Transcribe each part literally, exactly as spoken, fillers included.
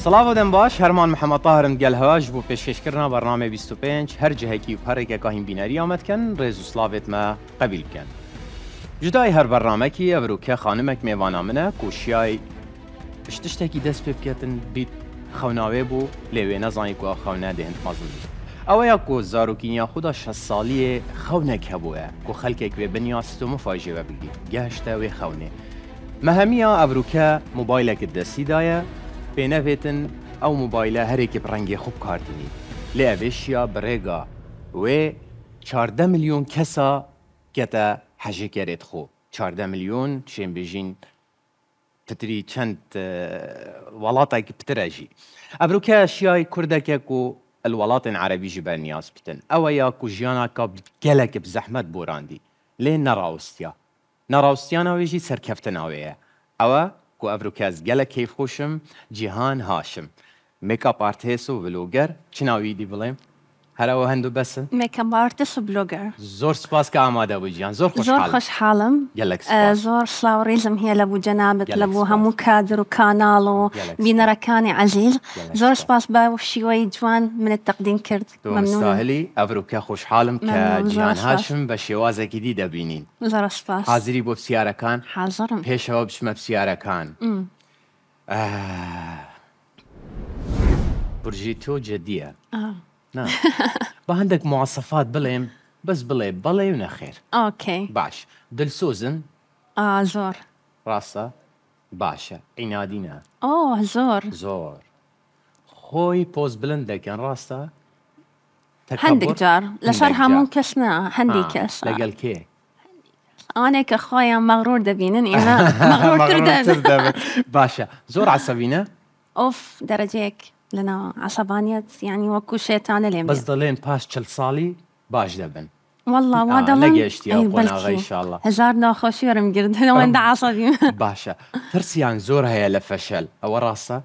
سلااو دەم باش هەرمان محەممەد تاهرم گەل هەواش بۆ پێشکەشکردنا بەرنامە بیست و پێنج هەر جهەکی و هەرێکێکا هین بینەری ئامەدکەن ڕێز و سلااوێتمە قەبیل بکەن. جودای هەر بەرنامەکی ئەڤروکە خانمێک میێوانە منە کوشیای پشت شتێکی دەست پێ بکەتن بیت خەوناوێ بوو لێوێ نەزانی کو خەونە دێنت مەزن. ئەوەیە کۆ زارۆکینیا خوددا شەست ساڵیە خەونێک هەبووە کۆ خەلکێک وێ بنیاست و مفاژێوە بگی گەشتە وێ خەونێ. مەهەمیە ئەڤروکە موبایلێکت دەستیدایە پێنەبێتن ئەو موبایلە هەرێکی ڕەنگی خوب کارتنی لێ ئەڤێشیا بڕێگا وێ چاردە ملیۆن کەسا گەتە حەژێکێرێت خۆ چاردە ملیۆن شێنبێژین پتری چەند وڵاتێک پترەژی ئەڤروکە شیای کوردێکێک و الوڵاتên عەرەبی ji ber niyaz bikin ew ya ku jiyanaka gelekî bi zehmet borandî lê nerawstiya nerawstiyana wê jî serkeftina wê ye ew ku Evrûkez gelek kêfxweşim Cîhan Haşim make-up artist û vlogger çi navî dî bilêm her ew hend û besin make-up artist û blogger zor spas ke amade bû Cîhan zor زۆر خۆشحاڵم زۆر سلااوڕێزم هەیە لە بوو جەنابەت لە بوو هەموو کادر و کاناڵ و بینەرەکانی عەزیز زۆر سپاس بە شیوەی جوان منت تەقدیم کرد ساهلی ئەڤروکە خۆشحاڵم کە جیهان هاشم بە شێوازێکی دی دەبینین زۆر سپاس حازری بۆ پرسیارەکان حازرم پێشەوە بچمە پرسیارەکان بورجی تۆ جەدیە بە هەندێک مواسەفات بڵێم بەس بڵێ بەڵێ و نەخێر ئۆکەی باش دلسۆزن زۆر ڕاستە باشە عینادینە ئۆ زۆر زۆر خۆی پۆز بلند دەکەن ڕاستە هەندێک جار لەسەر هەموو کەس نا هەندێک کەس لەگەڵ کێ ئەوانێک کە خۆیان مەغڕور دەبینن ئێمە مەغڕورتر دەبن باشە زۆر عەسەبینە ئۆف دەرەجەیەک لەناو عەسەبانیەت یعنی وەکو شێتانە لێم بەس دەڵێن پاش چل ساڵی باش دەبن والله وا دەڵێن نەگەشتیە قۆناغا ئینشاءڵڵا هەزار ناخۆشی وەرم گرت ئەوەندە عەسەبیم باشە ترسیان زۆر هەیە لە فەشەل ئەوە ڕاستە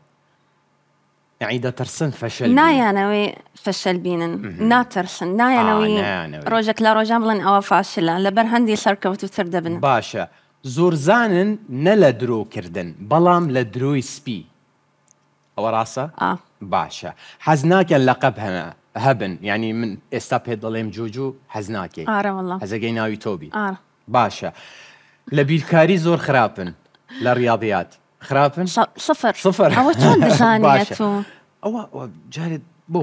یعنی دەترسن فەشەل نایانەوەی فەشەل بینن ناترسن نایانەوەی ڕۆژێک لە ڕۆژان بڵێن ئەوە فاشلە لەبەر هەندی سەرکەوتوتر دەبن باشە زۆر زانن نە لە درۆکردن بەڵام لە درۆی سپی ئەوە ڕاستە باشە حەز ناکەن لەقەب هەمە هەبن یعنی من ئێستا پێ دەڵێم جوجو حەز ناکەی حەزەکەی ناوی تۆبی باشە لە بیرکاری زۆر خراپن لە ڕیاضیات خراپن سفر سفر ئەوە چۆن دەزانێت ئەوە جارێت بۆ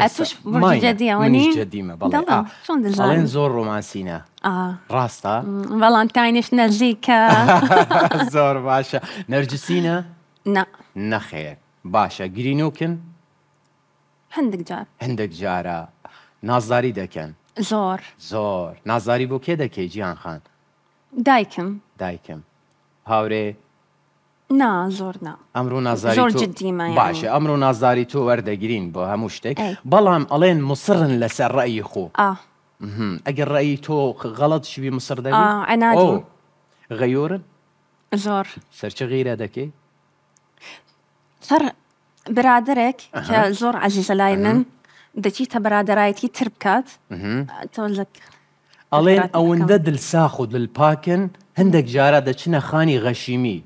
جدیمە بەڵێن زۆر ڕۆمانسینە ڕاستە ڤەڵانتاینش نەزیکە زۆر باشە نەرجسینە نە نەخێر باشە گرینۆکن هەندێک جار هەندێک جارە نازداری دەکەن زۆر زۆر نازداری بۆ کێ دەکەی جیهان خان دایکم دایکم هاورێ نا زۆر نا ئەمڕۆ نازاری زۆر جدیمە باشە ئەمڕۆ نازداری تۆ وەردەگرین بۆ هەموو شتێک بەڵام ئەڵێن مسڕن لەسەر ڕەئی خۆ ئەگەر ڕەئی تۆ غەڵەت شوی مسڕ دەبی غەیۆرن زۆر سەرچە غیرە دەکەی سەر برادرێک کە زۆر عەزیزە لای من دەچیتە برادەرایەتی تر بکات تۆ ئەڵێن ئەوەندە دلساخ و دڵپاکن هەندێک جارە دەچنە خانی غەشیمی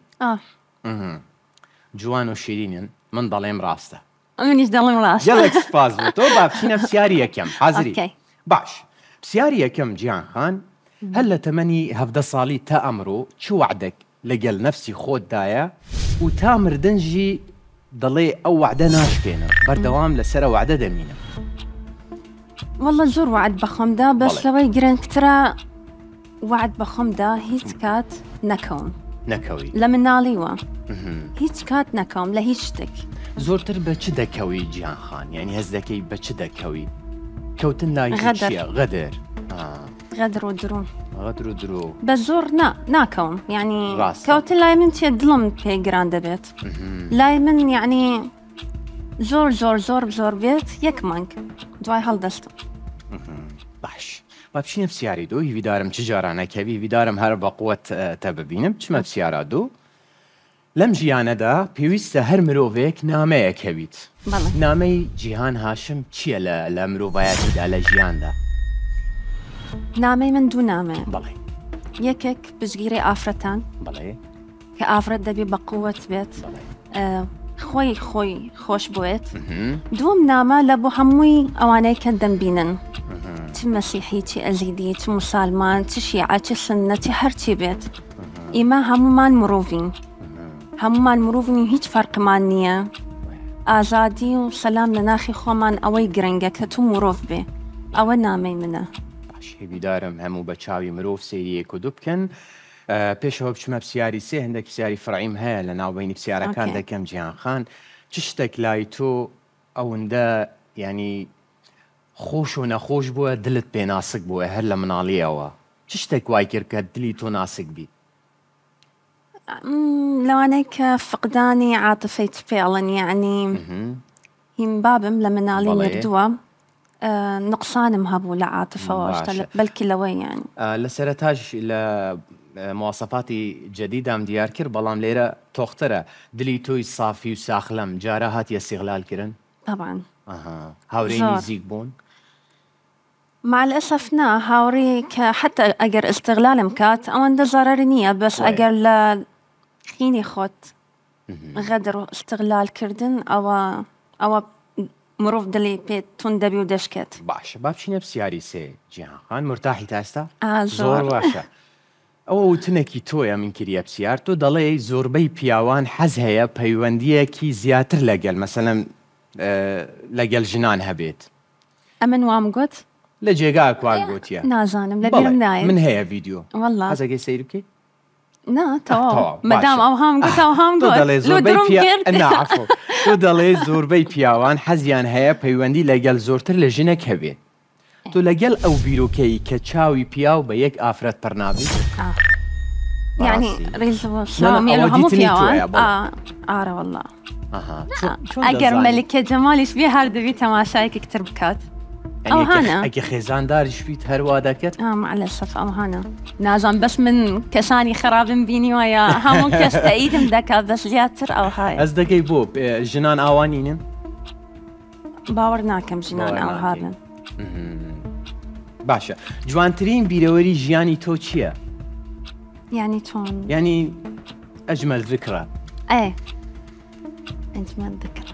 جوان و شیرینن من دەڵێم ڕاستە منیش دەڵێم ڕاستە گەڵێک سپاس بوو تۆ با بچینە پرسیاری یەکەم حازری باش پرسیاری یەکەم جیهان خان هەر لە تەمەنی هەڤدە ساڵی تا ئەمڕۆ چ وعدێک لەگەڵ نەفسی خۆتدایە و تا مردنژی دەڵێ ئەو وعدە ناشکێنە بەردەوام لەسەر وعدە دەمینە والله زۆر وعد بەخۆمدا بەس لەوەی گرنگترە وعد بەخۆمدا هیچ کات نەکەوم نەکەوی لە مناڵیوە هیچ کات نەکەم لە هیچ شتێک زۆرتر بە چ دەکەوی جیهان خان یعنی هەز دەکەی بە چ دەکەوی کەوتن لای غەدەر غەدەر غەدر و درۆ غەدر و درۆ بە زۆر ناکەوم یعنی کەوتن لای من چێ دڵم پێ گران دەبێت لای من یعنی زۆر زۆر زۆر زۆر بێت یەک مانگ دوای هەڵدەستم باش با بچینە پرسیاری دوو هیویدارم چ جارانەکەوی هیویدارم هەر بە قووەت تە ببینم چمە پرسیارە دوو لەم ژیانەدا پێویستە هەر مرۆڤێک نامەیەکەویت نامەی جیهان هاشم چییە لە مرۆڤایەتیدا لە ژیاندا نامەی من دوو نامەیە بەڵێ یەکێک پشتگیری ئافرەتان بەڵێ کە ئافرەت دەبێ بە قووەت بێت خوي خوي خوش بويت دوم نامه لبو هموي اواني كدم بينن تي مسيحي تي ازيدي تي مسلمان تي شيعة تي سنة تي هرتي بيت إما همومان مروفين همومان مروفين هيج فرق مانية آزادي وسلام لناخي خومان أوي گرنگه كتو مروف بي أو نامي منه باشي بدارم همو بچاوي مروف سيري كدو بكن پێشەوە بچمە پرسیاری سێ هەندێک پرسیاری فڕعیم هەیە لە ناوبینی پرسیارەکان دەکەم جیهان خان چ شتێک لای تۆ ئەوەندە ینی خۆش و نەخۆش بووە دلت پێ ناسک بووە هەر لە مناڵیەوە چ شتێک وای کرد کە دلی تۆ ناسک بی؟ لەوانەیە کە فقدانی عاتفەی پێڵن یعنی هیم بابم لە مناڵی مردووە نقصانم هەبوو لە عاتفەوە بەلکی لەوەی یانی لە سەرەتاش لە مواصفاتی جدیدام دیار کرد بەڵام لێرە تۆخترە دلی تۆی صافی و ساخلەم جارە هات استیغلال کردن؟ طبعا هاوڕێی نزیک بوون؟ مع الأسف نا هاوري حتى أجر استغلالم كات أوان ده ضرر نية بس أجر لا خيني خوت غدر استغلال كردن أو أو مروف دلي بيت تندبي ودشكت باش بابشي نفسي هاري سي جيهان خان مرتاحي تاستا؟ آه زور باشا أو تنكي تويا من كريا بسيار تو دلي زور بي بياوان حز هيا بيواندية كي زياتر لقل مثلا أه لقل جنان هبيت أمن وام قلت؟ لجيغاك واقوتيا نازانم لبيرم نايم من هي فيديو والله هذا كي سير بكي نا تو مدام اوهام قلت اوهام قلت لو دروم كرت انا عفو تو دلي زور بي بياوان حزيان هيا بيوندي لقل زورتر لجنك هبي تو لقل او بيروكي كتشاوي بياو بيك افرت برنابي اه يعني ريزو سلامي لهم بياوان اه اه والله اها اگر ملكة جمالش بي هر دبي تماشايك كتر بكات أو هانا أكي خيزان دارش بيت هروا داكت؟ آه مع الأسف أو هانا نازم بس من كساني خراب بيني ويا همون كستعيد مدكا بس جاتر أو هاي أصدقائي بوب جنان آوانين؟ باورناكم جنان أو هذا باشا جوانترين بيروري جياني تو چيا؟ يعني تون يعني أجمل ذكرى ايه أجمل ذكرى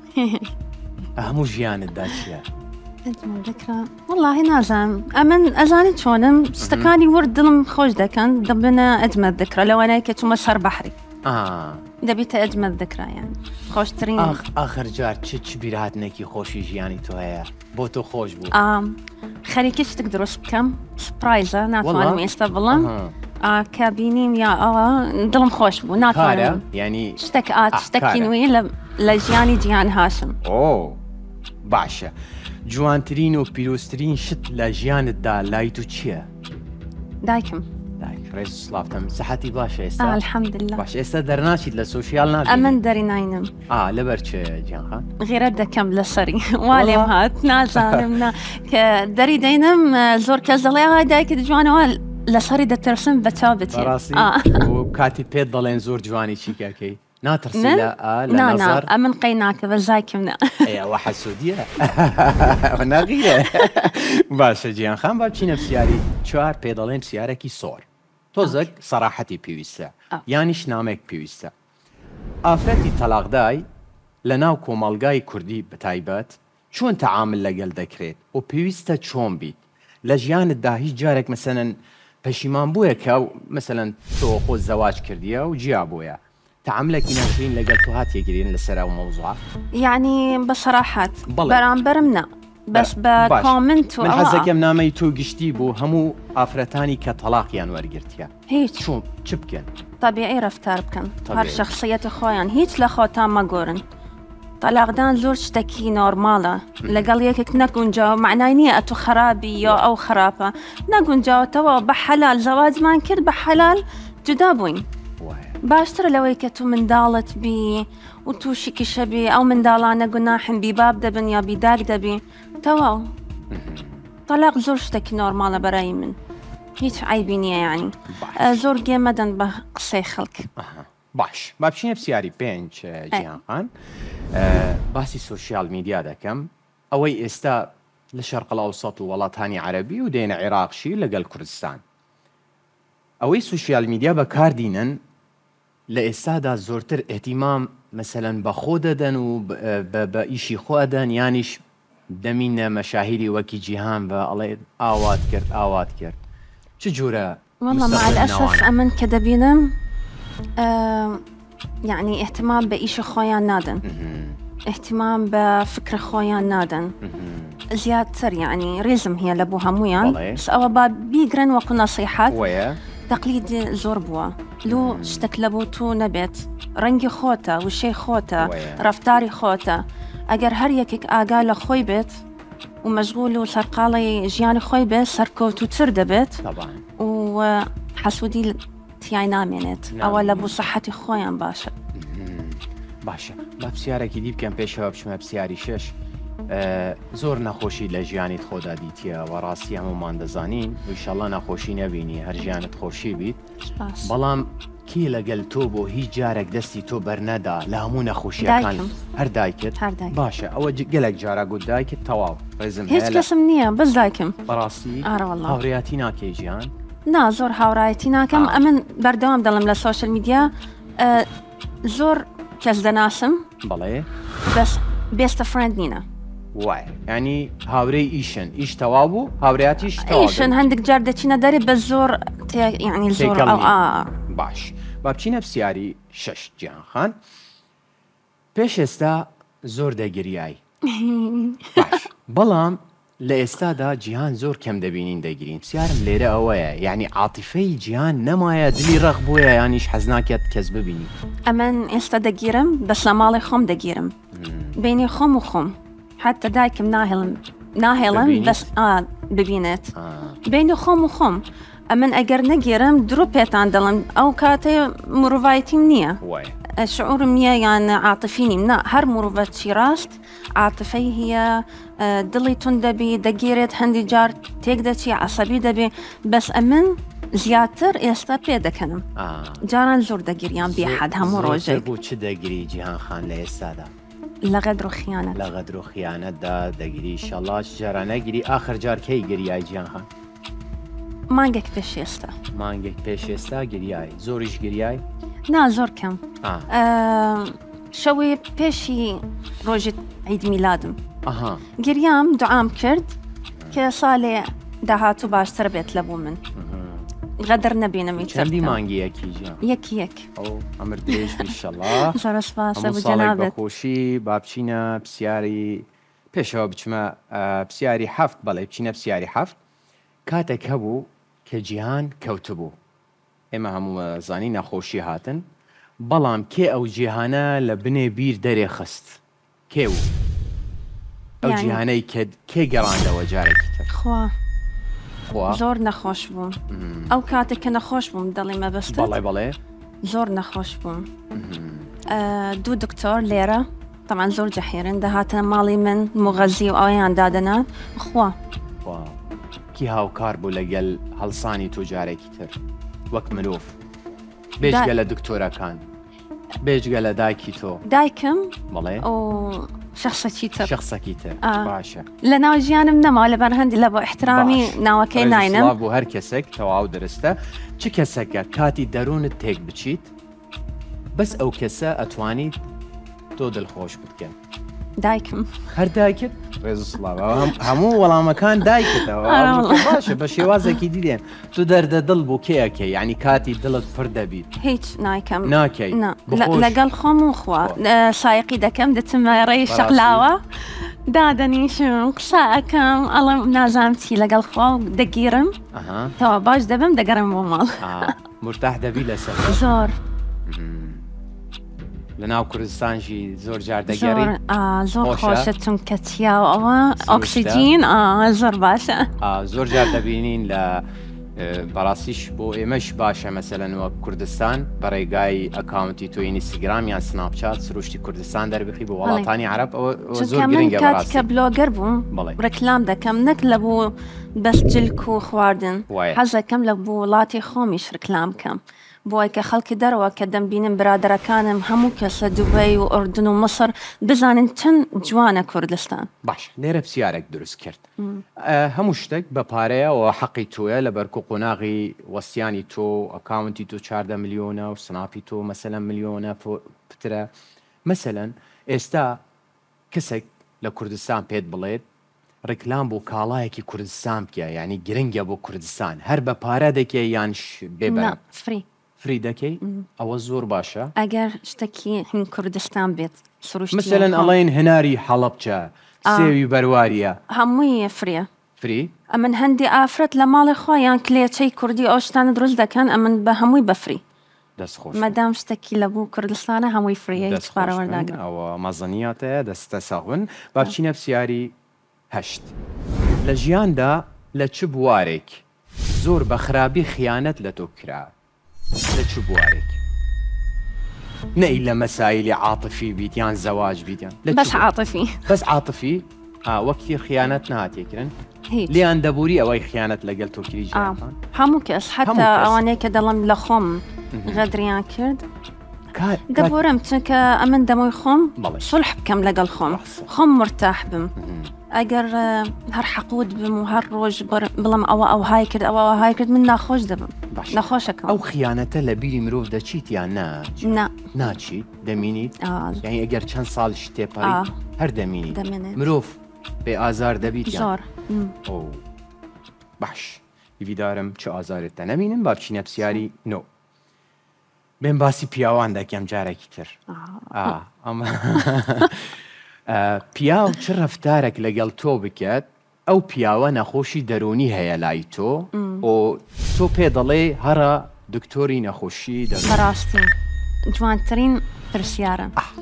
أهمو جيان الداشيا أجمل ذكرى والله نازم أمن أزاني تونم استكاني ورد دلم خوش دكان دبنا أجمل ذكرى لو أنا كنت مسار بحري آه دبيت أجمل ذكرى يعني خوش ترين آخ آخر جار تش بيرات نكي خوشي جياني تو هيا بوتو خوش بو آه خريكيش تقدروا كم سبرايزة ناتوان ميستقبلا آه كابينيم يا آه دلم خوش بو ناتوان يعني اشتكات اشتكينوي لجياني جيان هاشم أوه باشا جوانترين و بيروسترين شت لجيان الدا لايتو تشيا دايكم دايك رئيس سلافتم صحتي باشا استا آه الحمد لله باشا استا درناشي للسوشيال نابي أمن داري ناينم آه لبرش جيان خان غير دكم لسري واليم هات نازانمنا كداري دينم زور كزلي هاي دايك جوانوال لسري دترسم بتابتي براسي آه. وكاتي بيت ضلين زور جواني شيكاكي ناترسي لا لا نظر نا أمن قيناك بزايكمنا يا واحد سودية أنا غيره باشا جيان خان بابشي نفسياري چوار بيدالين بسياركي صور توزك صراحتي بيويستا يعني شنامك بيويستا آفرتي طلاق داي لناو كومالغاي كردي بتايبات چون تعامل لقل دكريت و بيويستا چون بيت لجيان الداهي جارك مثلا پشیمان بويا كاو مثلا تو خو الزواج كرديا وجيا بويا تعاملك ناشرين لقل تو هات يقرين لسرا وموضوع يعني بصراحات برام برمنا بس بكومنت من حزك يمنا ميتو قشتي بو همو آفرتاني كطلاق يان ورقرتيا هيك شو چبكن طبيعي رفتار بكن هر شخصية خوان هيك لخوتا ما قورن طلاق دان زور شتكي نورمالا لقال يكك نكون جاو معنايني أتو خرابي يو أو خرابة نكون جاو توا بحلال زواج ما نكر بحلال جدابوين باشتر لو يكتو من دالت بي وتوشي كشبي أو من دالانا قناحن بي باب دبن يا بي داق دبي توا طلاق زور شتكي نورمالا براي من هيك عيبينية يعني زور جيمدن بقصي خلق باش بابشي نفسياري بينج جيهان خان أه باسي سوشيال ميديا دكم أوي استا للشرق الأوسط وولايتاني عربي ودين عراق شي لقل كردستان أوي سوشيال ميديا بكار دينن لە ئێستادا زۆرتر ئێتیمام مەسەلەن بە خۆ دەدەن و بە ئیشی خۆ دەن یانیش دەمینە مەشاهیری وەکی جیهان بە ئەڵێ ئاوات کرد ئاوات کرد چ جۆرە؟ والله مع الأسف أمن كدبينم أه يعني اهتمام بإيش خويا نادن اهتمام بفكر خويا نادن زيادة يعني ريزم هي لبوها مويان بس أو باب بيقرن وكو نصيحات ويا تقليد زور بوا لو شتكلبو تو نبت رنگي خوتا وشي خوتا رفتاري خوتا اگر هر يكك آقال خوي بيت ومشغول وسرقالي جياني خوي بيت سركوتو ترد بيت طبعا وحسودي تياي نامينت او لبو صحتي خويان باشا باشا با بسيارەکی دی بکەم پێشەوە بچمە پسیاری شەش زۆر نەخۆشی لە ژیانیت خۆدا دیتیە و ڕاستی هەمومان دەزانین و ئینشەڵڵا نەخۆشی نەبینی هەر ژیانت خۆشی بیت بەڵام کی لەگەل تۆ بۆ هیچ جارێک دەستی تۆ بەرنەدا لە هەموو نەخۆشیەکان هەر دایکت باشە ئەوە گەلێک جارە گوت دایکت تەواو ڕێزم هیچ کەسم نییە بەس دایکم بەڕاستی هاوڕێیاتی ناکەی ژیان نا زۆر هاوڕایەتی ناکەم ئەمن بەردەوام دەڵم لە سۆشل میدیا زۆر کەس دەناسم بەڵێ بەس بێستە فرەند نینە وای ینی هاورەی ئیشن ئیش تەواو بوو هاوڕێیاتیش ئیشن هەندێک جار دەچینە دەرێ بە زۆر یعنی زۆر باش با بچینە پرسیاری شەش جیهانخان پێش ئێستا زۆر دەگریایی باش بەڵام لە ئێستادا جیهان زۆر کەم دەبینین دەگرین پرسیارم لێرە ئەوەیە یعنی عاتیفەی جیهان نەمایە دلی ڕەق بووە یانیش حەز ناکات کەس ببینی ئەمن ئێستا دەگیرم بەس لە ماڵی خۆم دەگیرم بینی خۆم و خۆم حتى دایکم ناهێڵم ناهێڵم بەس ببینێت بینی خۆم و خۆم ئەمن ئەگەر نەگیرم درۆ پێتان دەڵم ئەو کاتێ مرۆڤایەتیم نییە شعورم نییە یان عاتفی نیم نا هەر مرۆڤەتی ڕاست عاتفەی هەیە دڵی تون دەبی دەگیرێت هەندی جار تێک دەچی عەسەبی دەبێ بەس ئەمن زیاتر ئێستا پێ دەکەنم جاران زۆر دەگیریان بێحەد هەموو ڕۆژێک بۆ چ دەگیری جیهانخان لە ئێستادا لە غەدر و خیانەت لە غەدر و خیانەتدا دەگیری ئینشەڵڵا جاران نەگیری ئاخر جار کەی گریای جیهانخان مانگێک پێش ئێستا مانگێک پێش ئێستا گریای زۆریش گریای نا زۆر کەم شەوێ پێشی ڕۆژی عید میلادم گریام دوعام کرد کە ساڵێ داهاتوو باشتر بێت لە بوو من غەدر نەبینم چەندی مانگیەکی ژیان یەکی یەک ئەمر درێژ ئینشەڵڵا زۆر سپاس هەموو ساڵێک بە خۆشی با بچینە پرسیاری پێشەوە بچمە پرسیاری هەفت بەڵێ بچینە پرسیاری هەفت کاتێک هەبوو کە جیهان کەوتبوو ئێمە هەموو زانی نەخۆشی هاتن بەڵام کێ ئەو جیهانە لە بنێ بیر دەرێ خست کێ و ئەو جیهانەی کێ گەڕاندەوە جارێکی تر خوا زۆر نەخۆش بووم ئەو کاتێک کە نەخۆش بووم دڵی مەبەستە بەڵێ بەڵێ زۆر نەخۆش بووم دوو دکتۆر لێرە تەمان زۆر جەحیرن دەهاتە ماڵی من مغەزی و ئەویان دادەنات خوا کی هاوکار بوو لەگەل هەڵسانی تۆ جارێکی تر وەک مرۆڤ بێجگە لە دکتۆرەکان بێجگە لە دایکی تۆ دایکم بەڵێ شخصەکی تر شخصەکی تر باشە لە ناو ژیانم نەما لەبەر هەندی لە بۆ احترامی ناوەکەی ناینم بۆ هەر کەسێک تەواو درستە چ کەسەکە کاتی دەروونت تێک بچیت بەس ئەو کەسە ئەتوانیت تۆ دڵخۆش بکەن دایکم هەر دایکت ڕێزسڵاو هەموو وەڵامەکان دایکتەوە باشە بە شێوازێکی دیدێن تو دەردە دڵ بۆ کێیەکە یعنی کاتی دڵت پڕ دەبیت هیچ نایکەم ناکەی لەگەڵ خۆم و خوا سایقی دەکەم دەچمە ڕێی شەقلاوە دادەنیشم قسە ئەەکەم ئەڵم نازانم چی لەگەڵ خوا و دەگیرم تەوا باش دەبم دەگەڕم بۆ ماڵ مرتاح دەبی لەسەر زۆر لە ناو کوردستانشی زۆر جار دەگەڕی زۆر خۆشە چونکە چیاوەوە ئۆکسیجین زۆر باشە زۆر جار دەبینین لە بەڕاستیش بۆ ئێمەش باشە مەسەلەن وە کوردستان بەڕێگای ئەکاونتی تۆ ئینستاگرام یان سناپچات سروشتی کوردستان دەربخی بۆ وڵاتانی عەرەب ئەوە زۆر گرنگە بەڕاستی کە بلۆگەر بووم ڕێکلام دەکەم نەک لە بوو بەس جلک و خواردن حەزەکەم لە بۆ وڵاتی خۆمیش ڕێکلام بکەم بۆی کە خەڵکی دەرەوە کە دەمبینم برادەرەکانم هەموو کەس لە دوبەی و ئوردن و مەسر بزانن چەند جوانە کوردستان. باش لێرە پرسیارێک دروست کرد. هەموو شتێک بە پارەیەوە حەقی تۆیە لە بەرک و قۆناغی وەستیانی تۆ، ئەکاونتی تۆ چاردە ملیۆنە و سناپی تۆ مەسەلەن ملیۆنە پترە. مەسەلەن ئێستا کەسێک لە کوردستان پێت بڵێت ڕێکلام بۆ کاڵایەکی کوردستان بکە، یعنی گرنگە بۆ کوردستان، هەر بە پارە دەکەی یان بێبەر فری فری دەکەی؟ ئەوە زۆر باشە. ئەگەر شتێکی هین کوردستان بێت مثلەن ئەڵێن هەناری حەڵەبجە، سێوی بەرواریە، هەمووی فریە. فری؟ ئەمن هەندی ئافرەت لە ماڵی خۆیان کلێچەی کوردی ئەو شتانە دروست دەکەن، ئەمن بە هەمووی بەفری. دەستخۆش مەدام شتێکی لە بوو کوردستانە هەمووی فریە، هیچ پارەوەرداگرن. ئەوە مەزەنیاتەیە دەستە ساغون. با بچینە پرسیاری هەشت. لە ژیاندا لە چ بوارێک زۆر بە خراپی خیانەت لە تۆ کرا؟ لە چ بوارێک؟ نەی لە مەسایلی عاتفی بیتیان زەواج بیتیان، بەس عاتفی بەس عاتفی وەکتی خیانەت نهاتێکردن هیچ لیان دەبووری ئەوەی خیانەت لەگەڵ تۆ کردی ژیانتان؟ هەموو کەس حتا ئەوانەیە کە دەڵم لە خۆم غەدریان کرد دەبورم، چونکە ئەمن دەمۆی خۆم سڵح بکەم لەگەڵ خۆم، خۆم مرتاح بم. ئەگەر هەر حەقود بم و هەر ڕۆژ بڵم ئەوە ئەو های کرد ئەوە های کرد من ناخۆش دەبم، نەخۆشەکەم. ئەو خیانەتە لە بیری مرۆڤ دەچیت یان نا؟ ناچیت دەمینیت؟ یعنی ئەگەر چەند ساڵیش تێپەڕی هەر دەمینیت مرۆڤ بێ ئازار دەبیت زۆر؟ باش هیویدارم چه ئازارێتە نەبینم. با بچینە پرسیاری نۆ. بێن باسی پیاوان دەکەم جارێکی تر. پیاو چ ڕەفتارێک لەگەڵ تۆ بکات ئەو پیاوە نەخۆشی دەرونی هەیە لای تۆ و تۆ پێ دەڵێ هەرە دکتۆری نەخۆشی دەرونی؟ بەڕاستی جوانترین پرسیارە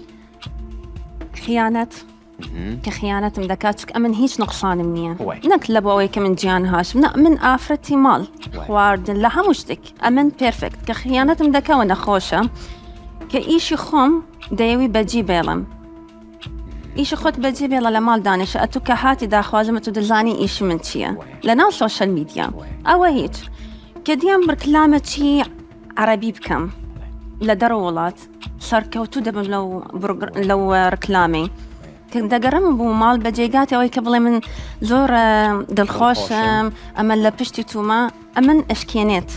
خیانەت، کە خیانەتم دەکات، چکە ئەمن هیچ نقصانم نییە، نەک لە بۆ ئەوەی کە من گیان هاشم، نە من ئافرەتی ماڵ خواردن لە هەموو شتێک ئەمن پێرفێکت، کە خیانەتم دەکەوە نەخۆشە کە ئیشی خۆم دەیەوی بەجی بێڵم. ئیشی خۆت بەجێ بێڵە لە ماڵ دانیشە ئەتو کە هاتی داخوازمە تو دەزانی ئیشی من چییە لە ناو سۆشەل میدیا. ئەوە هیچ کە دیام بڕکلامە چی عەرەبی بکەم لە دەرە وڵات سەرکەوتوو دەبم لەو ڕکلامی کە دەگەڕم بوو ماڵ بە جێگاتەوەی کە بڵێ من زۆر دڵخۆشم ئەمە لە پشتی تومە ئەمن ئەشکێنێت،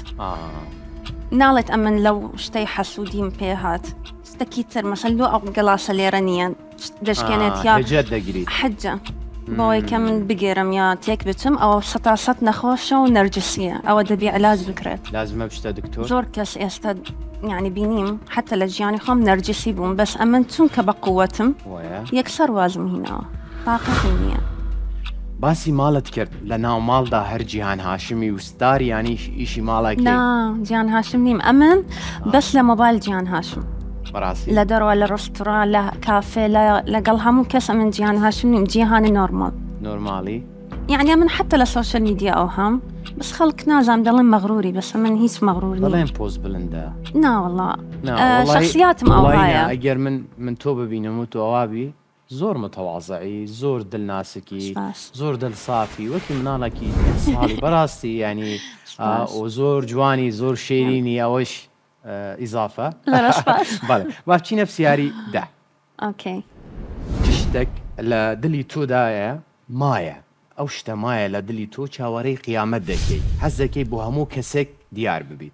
ناڵێت ئەمن لەو شتەی حەسوودیم پێ هات شتێکی تر مەسەل لۆ ئەو گەڵاسە لێرە نییە دەشکێنێت یا حەجە بۆەوەی کە من بگێرم یا تێک بچم ئەوە سەتا سەد نەخۆشە و نەرجسیە، ئەوە دەبی علاج بکرێت. لازمە بشتە دکتۆر. زۆر کەس ئێستا یعنی بینیم حتى لە ژیانی خۆم نەرجسی بووم، بەس ئەمن چونکە بە قووەتم یەکسەر وازم هینەوە تاقەتم نییە. باسی ماڵت کرد لە ناو ماڵدا هەر جیهان هاشمی وستار یانی ئیشی ماڵێکی؟ نا جیهان هاشم نیم، ئەمن بەس لە مۆبایل جیهان هاشم لە دەرەوە لە ڕستوران لە کافێ لەگەڵ هەموو کەس ئەمن جیهان هاشم نیم، جیهانی نۆرمال نۆرمالی، یعنی من حتى لە سۆشەل میدیا ئەو هەم بس خەڵک نازانم دەڵێن مەغروری، بەس من هیچ مەغرور نیم. دەڵێن پۆز بلندە؟ نا وەڵڵا شخصیاتم ئەو هەیە. ئەگەر من من تۆ ببینم و تۆ ئەوابی زۆر متەواضعی، زۆر دڵناسکی، زۆر دڵسافی، وەکی مناڵێکی ساڵی بەڕاستی ینی و زۆر جوانی، زۆر شێرینی، ئەوەش ئیزافە. بەڵێ با بچینە پرسیاری دە. ئۆکەی. چ شتێک لە دڵی تۆدایە مایە، ئەو شتە مایە لە دڵی تۆ چاوەڕێی قیامەت دەکەی، حەز دەکەی بۆ هەموو کەسێک دیار ببیت؟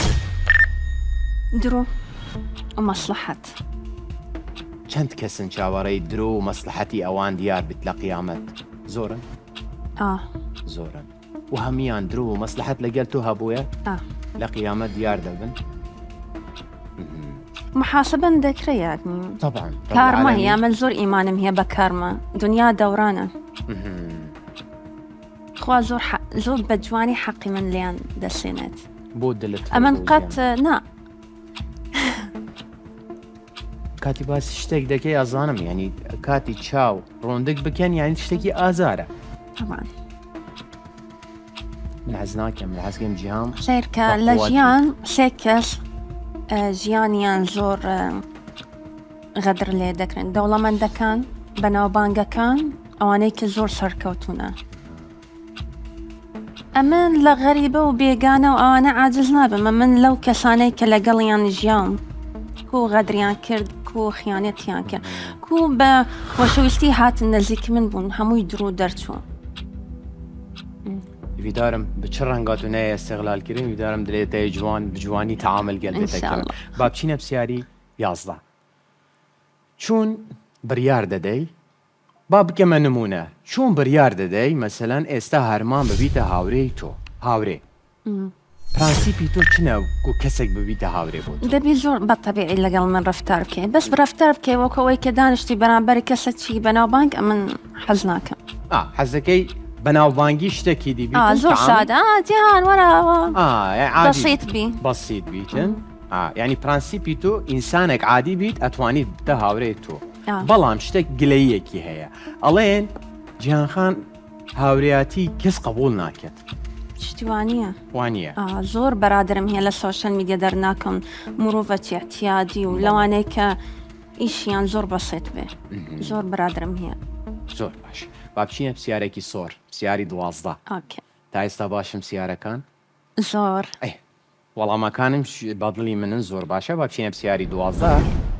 درۆ و مەسلحەت. چەند کەسن چاوەڕێی درۆ و مەسلحەتی ئەوان دیار بێت لە قیامەت؟ زۆرن؟ ئا زۆرن. و هەمیان درۆ و مەسلحەت لەگەل تۆ هەبووە لە قیامەت دیار دەبن؟ محاسبەن دەکرێت طبعا کارمە هەیە، من زۆر ئیمانم هەیە بە کارمە، دنیا دەورانە، خوا زۆر زۆر بە جوانی حەقی من لیان دەسێنێت بۆ دلت. ئەمن قەت نا کاتی باسی شتێک دەکەی ئازانم، ینی کاتی چاو ڕۆندەک بکەن یانی شتێکی ئازارە. من حەز ناکەم لە حەزگەم جیهام سیرکە لە ژیان سێ کەس ژیانیان زۆر غەدر لێ دەکرێن، دەوڵەمەندەکان، بەناوبانگەکان، ئەوانەی کە زۆر سەرکەوتونە. ئەمن لە غەریبە و بێگانە و ئەوانە عاجز نابم من لەو کەسانەی کە لەگەڵیان ژیام کو غەدریان کرد کو خیانەتیان کرد کو بە خۆشەویستی هاتن نزیک من بوون هەمووی درو دەرچووە. ویدارم بە چ ڕەنگاتونەیە ئێستێغلالکردن ویدارم دلێتە جوان بجوانی تعامل گەلبێتەکەن. با بچینە پرسیاری یازدە. چون بڕیار دەدەی با بکەمە نمونە چۆن بڕیار دەدەی مەسەلەن ئێستا هەرمان ببیتە هاورەی تۆ هاورێ پرانسیپی تۆ چنە و کەسێک ببیتە هاورێ بۆ دەبی زۆر بەتەبیعی لەگەڵ من ڕەفتار بکەی بەس ڕەفتار بکەی وەکەوەی کە دانیشتی بەرامبەری کەسە چی بەناوبانگ ئەمن حەز ناکەم. حەزەکەی بەناوبانگی شتێکی دیبی زۆر سادە جیهان وەرەوە بەسیط بی بەسیط بیتن یعنی پرانسیپی تۆ ئینسانێک عادی بیت ئەتوانیت بتە هاورێ تۆ بەڵام شتێک گلەییەکی هەیە ئەڵێن جیهانخان هاورێتی کەس قبول ناکێت شتیوانیە وانە زۆر بەرادرم هەیە لە سۆشەل میدیا دەرناکەم مرۆڤەتی احتیادی و لەوانەیە کە ئیشیان زۆر بەسێت بێ زۆر برادرم هەیە. زۆر باش با بچینە پرسیارێکی سۆر پرسیاری دوازدە تا ئێستا باشم پرسیارەکان زۆر وەڵامەکانم بەدڵی منن زۆر باشە با بچینە پرسیاری دوازدە.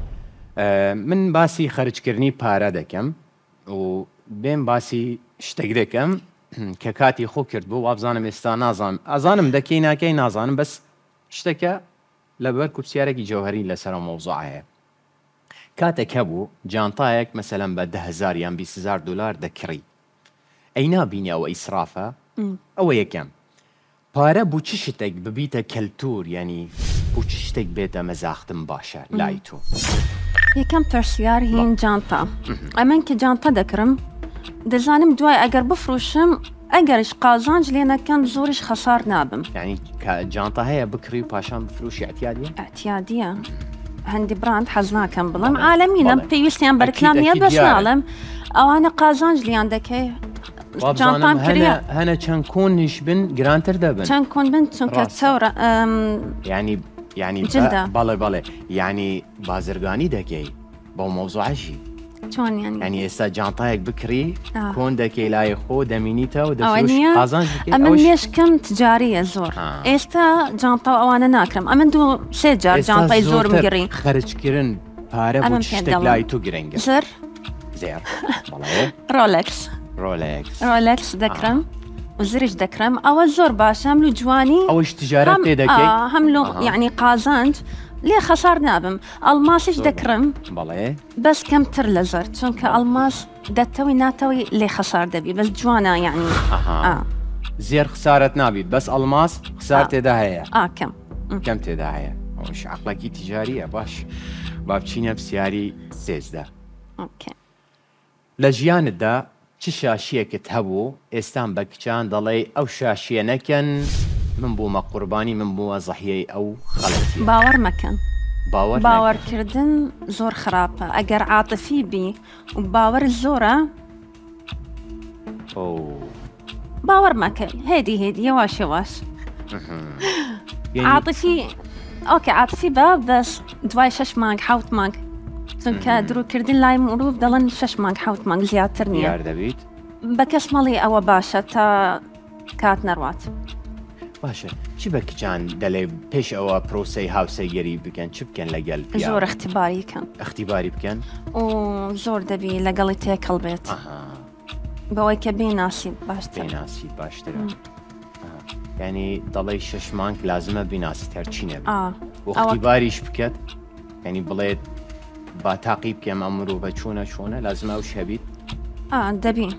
من باسی خەرجکردنی پارە دەکەم و بێم باسی شتێک دەکەم کە کاتی خۆ کرد بوو وابزانم ئێستا نازانم ئازانم دەکەی ناکەی نازانم بەس شتێکە لەبەر کوپسیارێکی جەوهەری لەسەر مۆزوع هەیە. کاتێک هەبوو جانتایەک مەسەلەن بە ده هەزار یان بیست هەزار دلار دەکڕی ئەی نابینی ئەوە ئیسرافە ئەوە یەکەم پارە بوو چ شتێک ببیتە کەلتور ینی بوو چ شتێک بێتە مەزاختم باشە لای تۆ. یەکەم پرسیار هین جانتا ئەمن کە جانتا دەکڕم دەزانم دوای ئەگەر بفرۆشم ئەگەرش قازانج لێ نەکەم زۆریش خەسار نابم. یعنی جانتا هەیە بکڕی و پاشان بفرۆشی ئەتیادیە ئەتیادیە هەندی براند حەز ناکەم بڵم عالەمینە پێویستیان بەرکلام نیە بەس ناڵم ئەوانە قازانج لیان دەکەی جانتام کردە هەنە چەند کۆنیش بن گرانتر دەبن چەند کۆن بن چونکە چاورە ینی ینی بەڵێ بەڵێ ینی بازرگانی دەکەی بۆ مۆزوعەشی چۆن ینی ئێستا جانتایەک بکڕی کۆن دەکەی لای خۆ دەمینیتەوە دەفرۆش قازانج ئەمە مێشکم تجاریە زۆر ئێستا جانتا ئەوانە ناکەم ئەمن دوو سێ جار جانتای زۆر مگری خەرجکردن پارە بۆ شتێک لای تو گرنگە زر زێر ڕۆلەکس ڕۆلەکس ڕۆلەکس دەکڕم و زرش دەکڕم ئەوە زۆر باشە هەم لو جوانی ئەوەش تجارەت تێ دەکەی هەم لۆ یعنی قازانج لێ خەسار نابم ئەڵماسیش دەکڕم بەڵێ بەس کەمتر لە زەر چونکە ئەڵماس دەتەوەی ناتەوەی لێ خەسار دەبی بەس جوانە یعنی زێر خسارەت نابیت بەس ئەڵماس خسار تێدا هەیە کەم کەم تێدا هەیە ئەوش عەقڵێکی تیجاریە باش با بچینە پرسیاری سێزدە. لە ژیانتدا چ شاشیەکت هەبوو ئێستان بە کچان دەڵێ ئەو شاشیە نەکەن من بوومە قوربانی من بووە زەحیەی ئەو خەڵەتی باوەڕ مەکەن باوەڕ باوەڕکردن زۆر خراپە ئەگەر عاتفی بی و باوەڕ زۆرە باوەڕ مەکەی هێدی هێدی یەواش یەواش عاتفی ئۆکێ عاتفی بە بەس دوای شەش مانگ حەوت مانگ چونکە دروکردن لای مرۆڤ دەڵێن شەش مانگ حەوت مانگ زیاتر نییە دەبیت بە کەس مەڵی ئەوە باشە تا کات نەڕوات. باشە چی بە کچان دەڵێ پێش ئەوە پرۆسەی هاوسەرگەری بکەن چ بکەن لەگەڵ زۆر اختیباری کەن اختیباری بکەن و زۆر دەبی لەگەڵی تێکەڵ بێت بەوەی کە بیناسیت باشتر بیناسیت باشترە ینی دەڵێ شەش مانگ لازمە بیناسیت هەرچی نەبێت اختیباریش بکەت ینی بڵێت با تاقی بکەم ئەم مرۆڤە چۆنە چۆنە لازمە ئەو شەبیت دەبی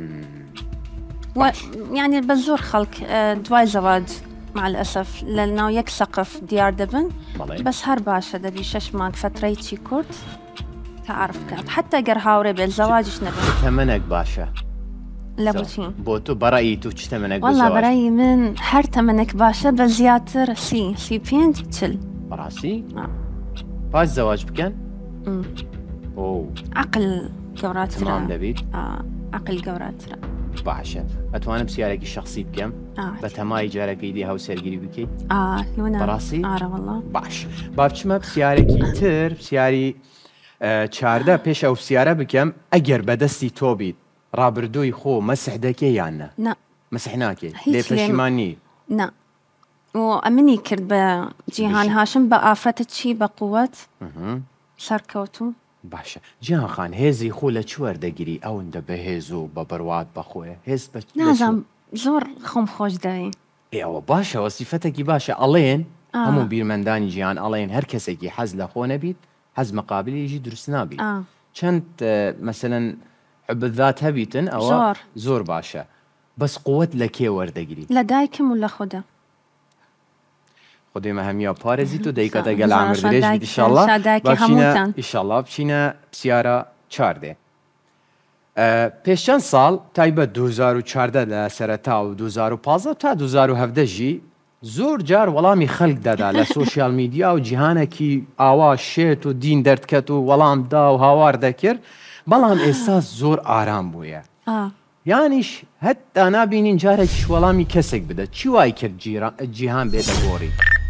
يعني بزور خلق دواي زواج مع الأسف لأنه يك سقف ديار دبن بس هر باشا دبي شش مانك فتريتي كورت تعرف كات حتى قر هاوري بالزواجش نبي ثمنك باشا لابوتين بوتو برأيي تو چ ثمنك والله برأيي من هر ثمنك باشا بزياتر سي سي بينج تل براسي اه باش زواج بكن امم اوه عقل قورات تمام دبيت اه عقل قورات باشە ئەتوانم پرسیارێکی شخصی بکەم بە تەمای جارەکەی دی هاوسەرگیری بکەیت بەڕاستی باش با بچمە پرسیارێکی تر پرسیاری چاردە پێش ئەو پرسیارە بکەم ئەگەر بەدەستی تۆ بیت ڕابردووی خۆ مەسح دەکەی یان نە مسحناكي لێ پەشیمانی نا وأمني كرد بجيهان هاشم بآفرت شي بقوة سركوتو باشە جیهان خان هێزی خۆ لە چی وەردەگیری ئەوەندە بەهێز و بە بڕوات بەخۆیە هێز بە نازانم زۆر خۆم خۆش دەوێ ئێوە باشەوە سیفەتێکی باشە ئەڵێن هەموو بیرمەندانی جیهان ئەڵێن هەر کەسێکی حەز لە خۆ نەبیت حەز مەقابلیژی دروست نابیت چەند مەسەلەن حبذات هەبیتن ئەوە زۆر باشە بەس قووەت لە کێ وەردەگیری لە دایکم و لە خودە خودێمە هەمیە پارێزیت و دەیکەتە گەل ئامر درێژ ئیشەڵڵا ئیشەڵڵا بچینە پرسیارە چاردێ پێش چەند ساڵ تایبەت دوو هەزار و چواردە لە سەرەتا و دوو هەزار و پانزە تا دوو هەزار و هەڤدە ژی زۆر جار وەڵامی خەڵک دەدا لە سۆشیال میدیا و جیهانێکی ئاوا شێت و دین دەردکەت و وەڵام دا و هاوار دەکرد بەڵام ئێستا زۆر ئارام بوویە یانیش هەتا نابینین جارێکیش وەڵامی کەسێک بدە چی وای کرد جیهان بێتە گۆڕی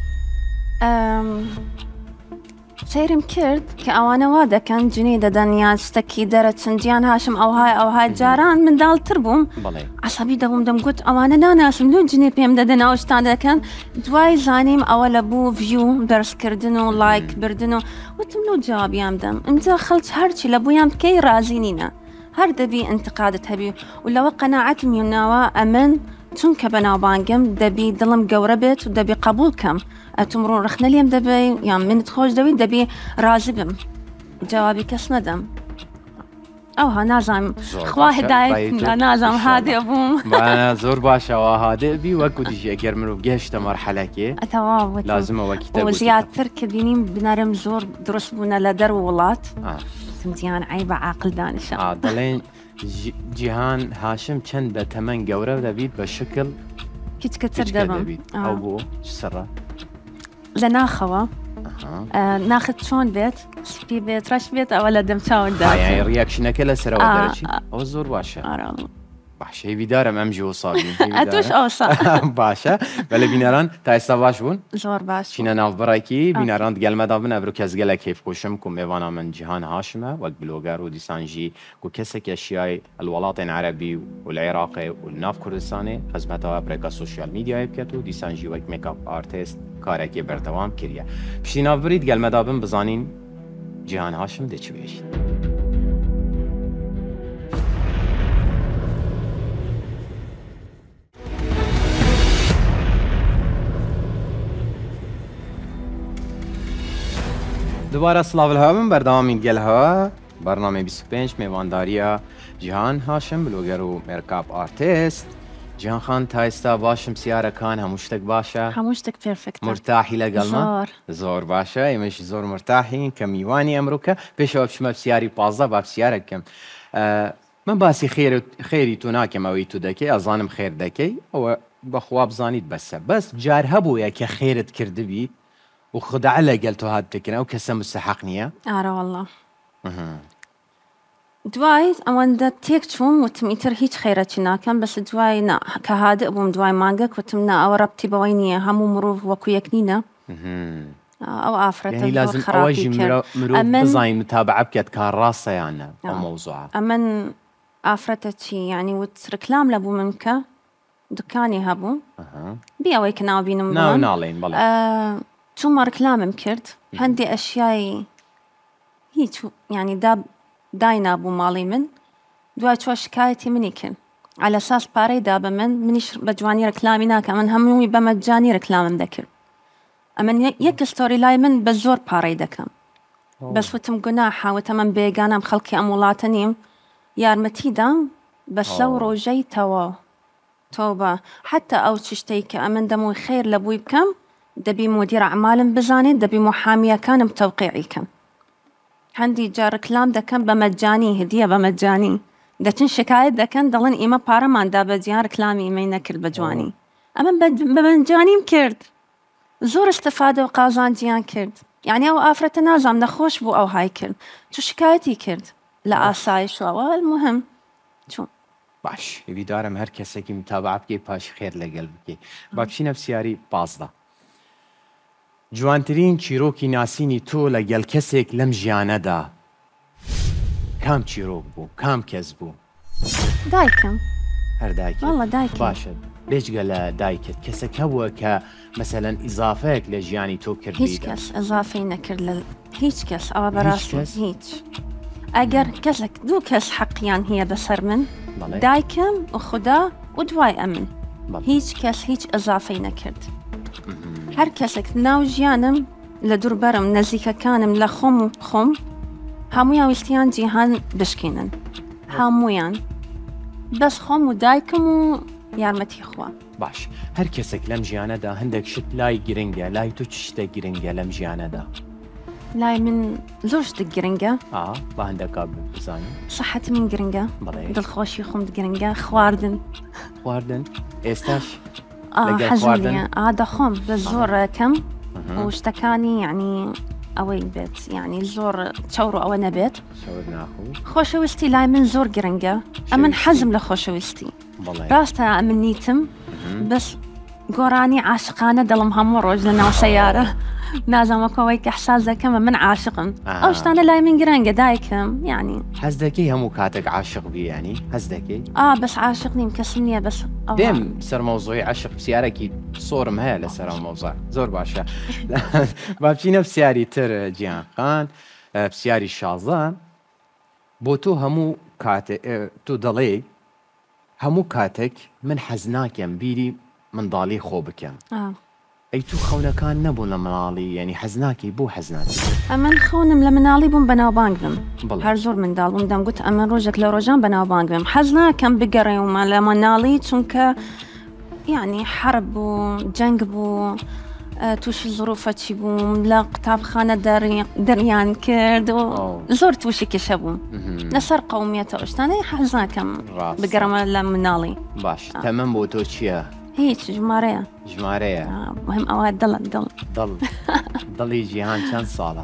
سیرم کرد کە ئەوانە وا دەکەن جنێ دەدەن یان شتێکی دەرەچن جیهان هاشم ئەوهای ئەوهای جاران منداڵتر بووم عەسەبی دەبووم دەمگوت ئەوانە ناناسم لۆ جنێ پێم دەدەن ئەو شتان دەکەن دوای زانیم ئەوە لە بوو ڤیو دەرسکردن و لایک بردن و وتم لۆ جوابیان بدەم ئینجا خەڵک هەرچی لە بوویان بکەی رازی نینە هەر دەبی ئینتقادت هەبی و لەوە قەناعەتم هێناوە ئەمن چونکە بەناوبانگم دەبی دڵم گەورە بێت و دەبی قبول کەم ئەتمڕۆ ڕخنە لێم دەبێ یان منت خۆش دەوی دەبی رازی بم جوابی کەس نەدەم ئەوها نازانم خوا هدایەت نازانم هادێ بووم زۆر باشەوە هادێ بی وەکو دیژە ئەگەر مرۆڤ گەشتە مەرحەلەکێ لازمەوە کتێب زیاتر کە بینیم بنەرم زۆر دروست بوونە لە دەر وڵات جیهان عیبە عاقل دانیشە دەڵێن جیهان هاشم چەند بە تەمەن گەورە دەبیت بە شکل کچکەتر دەبم ئەو بۆ سڕە لە ناخەوە ناخت چۆن بێت سپی بێت ڕەش بێت ئەوە لە دەم چاوەدا ڕیاکشنەکە لە سەرەوە دەرەچی ئەوە زۆر باشە باشە هیویدارم ئەم ژێوە ساڵی ئەتوش ئەو باشە بە لە بینەران تا ئێستا باش بوون زۆر باش چینە ناوبڕێکی بینەران گەلمەدا بن ئەبرو کەس گەلە کێف خۆشم و میێوانە من جیهان هاشمە وەک بلۆگەر و دیسانژی و کەسێک ئەشیای الوڵاتێن عەرەبی و لە عێراقی و ناو کوردستانê خزمەتەوە پرێکە سوشیال میدیای بکەت و دیسانژی وەک میکاپ ئارتیست کارێکی بەردەوام کردە پشتی ناوبریت گەلمەدا بن بزانین جیهان هاشم دێ چ بێژیت دوباره سلااو هەبم بەردەوامی گەلهەوە بەرنامەی بیست و پێنج میێوانداریە جیهان هاشم بلۆگەر و مێرکاپ ئارتیست جیهان خان تا ئێستا باشم سیارەکان هەموو شتێک باشە هەموو شتێک پێرفێکت مرتاحی لەگەڵمە زۆر باشە ئێمەشی زۆر مرتاحین کە میوانی ئەمڕۆکە پێشەوە بچمە پرسیاری پازدە با پرسیارەکەم من باسی خێری تو ناکەم ئەوەی تو دەکەی ئەزانم خێر دەکەی ئەوە بەخوا بزانیت بەسە بەس جار هەبووە کە خێرت کردبی و خداع لەگەل تۆ هات دەکەن ئەو کەسە مستحق نییە ئارە وەڵڵا دوای ئەوەندە تێک چووم وتم ئیتر هیچ خێرەکی ناکەم بەس دوای کە هادە بووم دوای مانگە وتم نا ئەوە ڕەبتی بەوەی نییە هەموو مرۆڤ وەکو یەک نینە ئەو ئافرەتە لازم ئەوەژی مرۆڤ بزانین متابعە بکات کار ڕاستەیانە ئەو مەوزوعە ئەمن ئافرەتە چی یعنی وت ڕکلام لەبوو من کە دوکانی هەبوو بی ئەوەی کە ناوبینم ناڵێن بەڵێ چوومە ڕکلامم کرد هەندێ ئەشیایی هیچ ینی داینابوو ماڵی من دوای چوە شکایەتی منی کرد على ئەساس پارەی دا بە من منیش بە جوانی ڕکلامی ناکەم من هەمووی بەمەجانی ڕکلامم دەکرد ئەمن یەک ستۆری لای من بە زۆر پارەی دەکەم بەس وتم گوناحە وتە من بێگانم خەڵکی ئەم وڵاتە نیم یارمەتیدام بەسە و ڕۆژەی تەواو تۆبە حتا ئەو چ شتەی کە ئەمن دەمووی خێر لە بووی بکەم دەبی مدیر ئەعمالم بزانێت دەبی محامیەکانم تەوقیعی کەم هەندی جار ڕکلام دەکەم بە مەجانی هدیە بە مەجانی دەچن شکایەت دەکەن دەڵێن ئێمە پارەماندا بە جیان ڕکلامی ئێمەی نەکرد بە جوانی ئەمە بە مەجانیم کرد زۆر استفادە و قازانجیان کرد یعنی ئەو ئافرەتە نازانم نەخۆش بوو ئەو های کرد تو شکایەتی کرد لە ئاسایشەوە المهم چوون باش هیویدارم هەر کەسێکی متابعە بکەی پاش خێر لەگەڵ بکەی با بچینە پرسیاری پازدە جوانترین چیرۆکی ناسینی تۆ لەگەڵ کەسێک لەم ژیانەدا کام چیرۆک بوو کام کەس بوو دایکم هەر دایکت والله دایکی باشە بێجگە لە دایکت کەسێک هەبووە کە مەسەلەن ئیزافەیەک لە ژیانی تۆ هیچ کردی کەس ئەزافی نەکرد لە هیچ کەس ئەوە بەڕاستی کەس؟ هیچ ئەگەر کەسێک دوو کەس حەقیان هەیە بەسەر من بەڵێ دایکم و خوددا و دوای ئەمن بەڵێ. هیچ کەس هیچ ئەزافی نەکرد هەر کەسێک ناو ژیانم لە دووربەرم نزیکەکانم لە خۆم و خۆم هەموویان ویستیان جیهان بشکێنن هەموویان بەس خۆم و دایکم و یارمەتی خوا باش هەر کەسێک لەم ژیانەدا هەندێک شت لای گرنگە لای تۆ چ شتە گرنگە لەم ژیانەدا لای من زۆر شتێک گرنگە ئا با هەندێکا بزانم سەحەت من گرنگە بەڵێ دڵخۆشی خۆم گرنگە خواردن خواردن ئێستاش آه لەگەڵ حەزم خواردن؟ نییە ئا دەخۆم بە زۆر کەم ئەها. و شتەکانی یعنی ئەوەی بێت یعنی زۆر چاور و ئەوە نەبێت شەور ناخۆ خۆشەویستی لای من زۆر گرنگە ئەمن حەزم لە خۆشەویستی بەڵێ ڕاستە ئەمن نیتم بەس گۆرانی عاشقانە دڵم هەموو ڕۆژ لە ناو سەیارە نازانمەکەوەی کە حساس دەکەمە من عاشقم آه. ئەو شتانە لای من گرنگە دایکم یعنی حەز دەکەی هەموو کاتێک عاشق بی ینی هەز دەکەی ئا بەس عاشق نیم کەسم نییە بەس ئەوە. دێم سەرمەوزۆی عاشق پرسیارێکی سۆرم هەیە لە سەر مۆزار زۆر باشە با بچینە پرسیاری تر جیانخان پرسیاری شازان بۆ تۆ هەموو کاتێ تۆ دەڵێ هەموو کاتێک من حەز ناکەم بیری منداڵی خۆ بکەم آه. ئەی تو خەونەکان نەبوو لە مناڵی ینی حەز ناکەی بۆ حەز ناکەی ئەمن خۆنم لە مناڵی بووم بەناوبانگ بم بەڵێ. هەر زۆر منداڵ بووم دەمگوت ئەمە ڕۆژێک لە ڕۆژان بەناوبانگ بم حەز ناکەم بگەڕێومە لە مناڵی چونکە یعنی حرب بوو جەنگ بوو تووشی زۆرۆفە چی بووم لە قوتابخانە دەریان کرد و زۆر تووشی کێشە بووم لەسەر قەومیەتە شتانەی حەز ناکەم ڕاست. بگەڕمە لە مناڵی باش تەمەم بۆ تۆ چییە هیچ ژمارەیە ژمارەیە آه، مهم ئەوە دڵت دڵ دڵ دڵی جیهان چەند ساڵە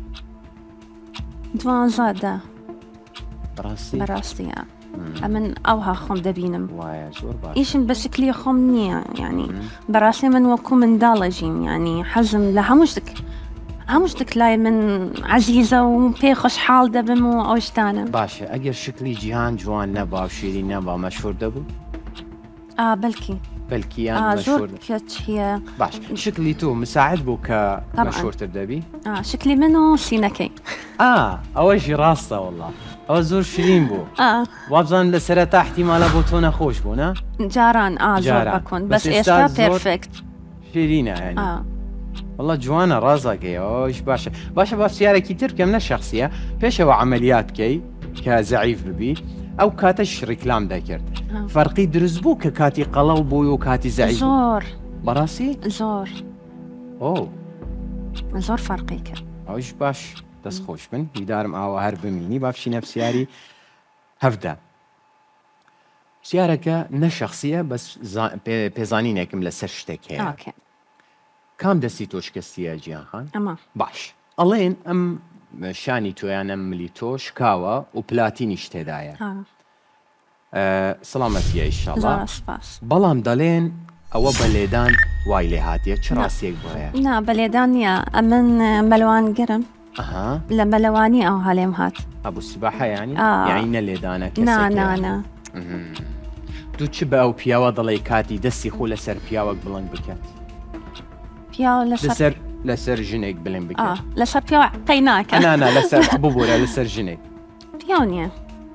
دوانزەدا بەڕاستی بەڕاستیە ئەمن ئەوها خۆم دەبینم وایە زۆر باش ئیشم بە شکلی خۆم نییە ینی بەڕاستی من وەکو منداڵەژیم ینی حەزم لە هەموو شتێک هەموو شتێک لای من عەزیزە و پێی خۆشحاڵ دەبم و ئەو شتانە باشە ئەگەر شکلی جیهان جوان نەبا و شیری نەبا مەشهور دەبوو ئا بەلکی بەلکییان ئا مەشهور زۆر کەچ هەیە باش شکلی تۆ مساعد بوو کە طبعاً. مەشهورتر دەبی ئا شکلی من و سینەکەی ئا ئەوەشی ڕاستە وەڵڵا ئەوە زۆر شیرین بوو ئا وابزان لە سەرەتا احتیمالە بۆ تۆ نەخۆش بوو نە جاران ئا زۆر جاران. بکۆن بەس بەس ئێستا ئێستا زۆر پێرفێکت شیرینە ینی ئا والله جوانە ڕازاگەیەوەش باشە باشە با پرسیارێکی تر بکەم نە شەخسیە پێشەوە عملیات بکەی کە زەعیف ببی ئەو کاتەش ڕیکلام دەکرد فەرقی دروست بوو کە کاتی قەڵەو بووی و کاتی زەعیف زۆر بەڕاستی زۆر ئۆ زۆر فەرقی کرد ئەوش باش دەستخۆش بن هیدارم ئاوە هەر بمینی با بچینە پرسیاری هەفدە پرسیارەکە نە شەخسیە بەس پێزانینێکم لەسەر شتێک هەیە ئۆکێ کام دەستی تۆ شکستیە جیانخان ئەمە باش ئەڵێن ئەم شانی تۆیان ئەم ملی تۆ شکاوە و پلاتینیش تێدایە ئا سڵامەتیە ئیشەڵڵا زۆر سپاس بەڵام دەڵێن ئەوە بە لێدان وای لێ هاتیە چ ڕاستیەک بۆ هەیە نا بەلێدان نییە ئەمن مەلەوانگەرم ئەها لە مەلەوانی ئەو هەڵێم هات ئەبوو سیباحە ینی آه. یعنی نە لێدانە نا کەسێک نا هەیە. نا دوو چ بە ئەو پیاوە دەڵێ کاتی دەستی خۆ لەسەر پیاوەک بڵنگ بکات پیاو لەسەر لەسەر لەسەر ژنێک بڵێن ئا بکات لەسەر پیاو قەی ناکە ئەنانا لەسەر ببوورە لەسەر ژنێک پیاو نییە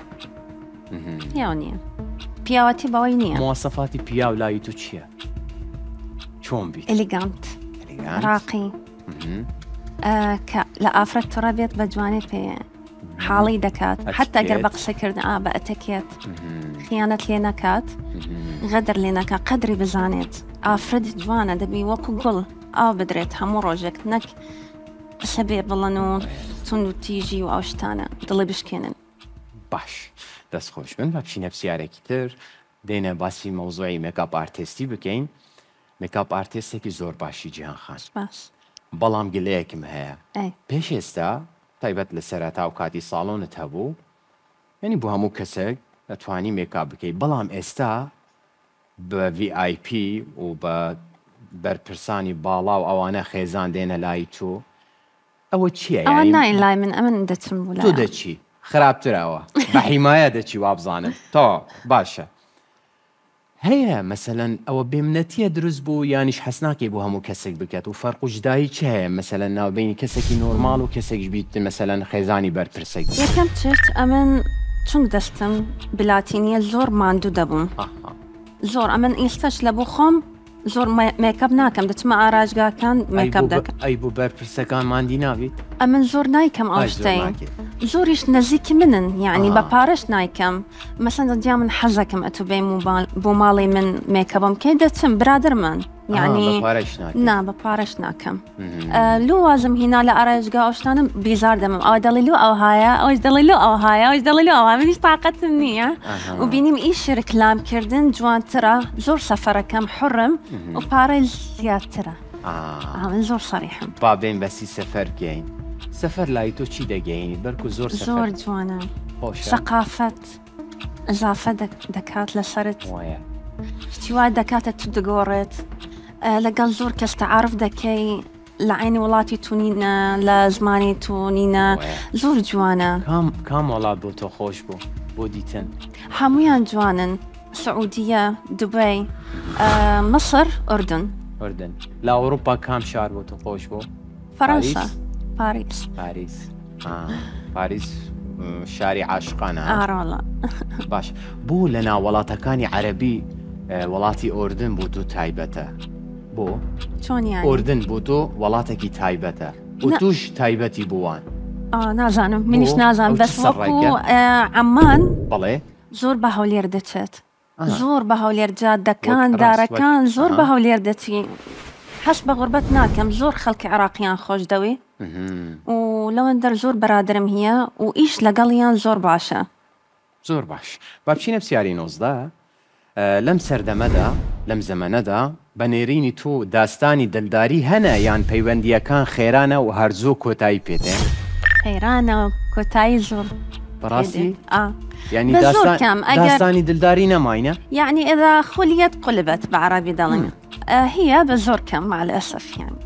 پیاو نییە پیاوەتی بەوەی نییە مواصفاتی پیاو لای تو چییە چۆن بیت ئەلیگانت ئەلیگانت؟ ڕاقی مهم. آه، کە لە ئافرەت توڕە بێت بە جوانێت پێ حاڵی دەکات حتا گەر بە قسەکردن ئا بە ئەتەکێت مهم. خیانەت لێ نەکات مهم. غەدر لێ نەکا قەدری بزانێت ئافرەت جوانە دەبی وەکو گوڵ ئاو بدرێت هەموو ڕۆژێک نەک سەبێ بڵەن و تون و تیژی و ئەو شتانە دڵی بشکێنن باش دەستخۆش بن بە بچینە پرسیارێکی تر دێنە باسی مەوزوعی مێکاپ ئارتیستی بکەین مێکاپ ئارتیستێکی زۆر باشی جیهانخان باش بەڵام گلەیەکم هەیە ئەی پێش ئێستا تایبەت لە سەرەتا و کاتی ساڵۆنت هەبوو یعنی بۆ هەموو کەسێک دەتوانی مێکاپ بکەیت بەڵام ئێستا بە ڤی ئای پی و بە بەرپرسانی باڵا و ئەوانە خێزان دێنە لای تۆ ئەوە چییە ئەوە یعنی ناین لای من ئەمن دەچم بوو تۆ دەچی خراپترەوە بە حیمایە دەچی وابزانم تۆ باشە هەیە مەسەلەن ئەوە بێمنەتیە دروست بوو یانیش حەز ناکەی بۆ هەموو کەسێک بکات و فەرق و جدایی چ هەیە مەسەلەن ناوبینی کەسێکی نۆرماڵ و کەسێک بیت مەسەلەن خێزانی بەرپرسێک یەکەم چرت ئەمن چونک دەستم بلاتینیە زۆر ماندوو دەبووم زۆر ئەمن ئێستش لە بۆ خۆم زۆر مێکەپ ناکەم دەچمە ئاراژگاکان مێکەپ دەکەم ئەی بوو بەرپرسەکان ماندی ناویت ئەمن زۆر نایکەم ئەو شتەی زۆریش نزیکی منن یعنی بە پارەش نایکەم مەسەن دەجیا من حەزەکەم ئەتو بێ بۆ ماڵی من مێکەبم کەی دەچم برادر من یعنی نا بە پارەش ناکەم لۆ وازم هینا لە ئارایشگا ئەو شتانم بیزار دەمم ئەو دەڵی لۆ ئەو هایە ئەوش دەڵی لۆ ئەو هایە ئەوش دەڵی لۆ ئەوە منیش تااقەتم نییە و بینیم ئیش رکلامکردن جوانترە زۆر سەفەرەکەم حڕم و پارەی زیاترە من زۆر سەریحم با بێن بەسی سەفەر بگەین سەفەر لای تۆ چی دەگەینی بەرکو زۆر زۆر جوانە سەقافەت ئەزافە دەکات لەسەرت شتی وای دەکاتە تو دەگۆڕێت لەگەڵ زۆر کەس تەعارف دەکەی لە عینی وڵاتی تونینە لە زمانی تونینە زۆر جوانە کام وڵات بۆ تۆ خۆش بوو بۆ دیتن هەمویان جوانن سعودیە دوبەی مەسر ئوردن ئوردن لە ئەوروپا کام شار بۆ تۆ خۆش بوو فەرەنسا پاریس پاریس پاریس شاری عاشقانە ئاڕۆڵە باش بوو لە ناوەڵاتەکانی عەرەبی وڵاتی ئوردن بۆ تۆ تایبەتە بۆ چۆنیان ئوردن بۆ تۆ وڵاتێکی تایبەتە و توش تایبەتی بووان نازانم منیش نازانم بەس وەکو عەمان بەڵێ زۆر بە هەولێر دەچێت زۆر بە هەولێر جادەکان دارەکان زۆر بە هەولێر دەچی حەش بە غوربەت ناکەم زۆر خەڵکی عێراقییان خۆش دەوێ و لەوەندەر زۆر بەرادرم هەیە و ئیش لەگەڵیان زۆر باشە زۆر باش با بچینە پرسیاری نۆزدە لەم سەردەمەدا لەم زەمەنەدا بە نێرینی تۆ داستانی دڵداری هەنە یان پەیوەندیەکان خێرانە و هەرزوو کۆتایی پێدێ خێرانە کۆتایی زۆر بەڕاستی یعنی داستانی دڵداری نەماینە یعنی ئێدا خولیەت قولبەت بە عەرەبی دەڵێن هەیە بە زۆر کەم مع الأسف یعنی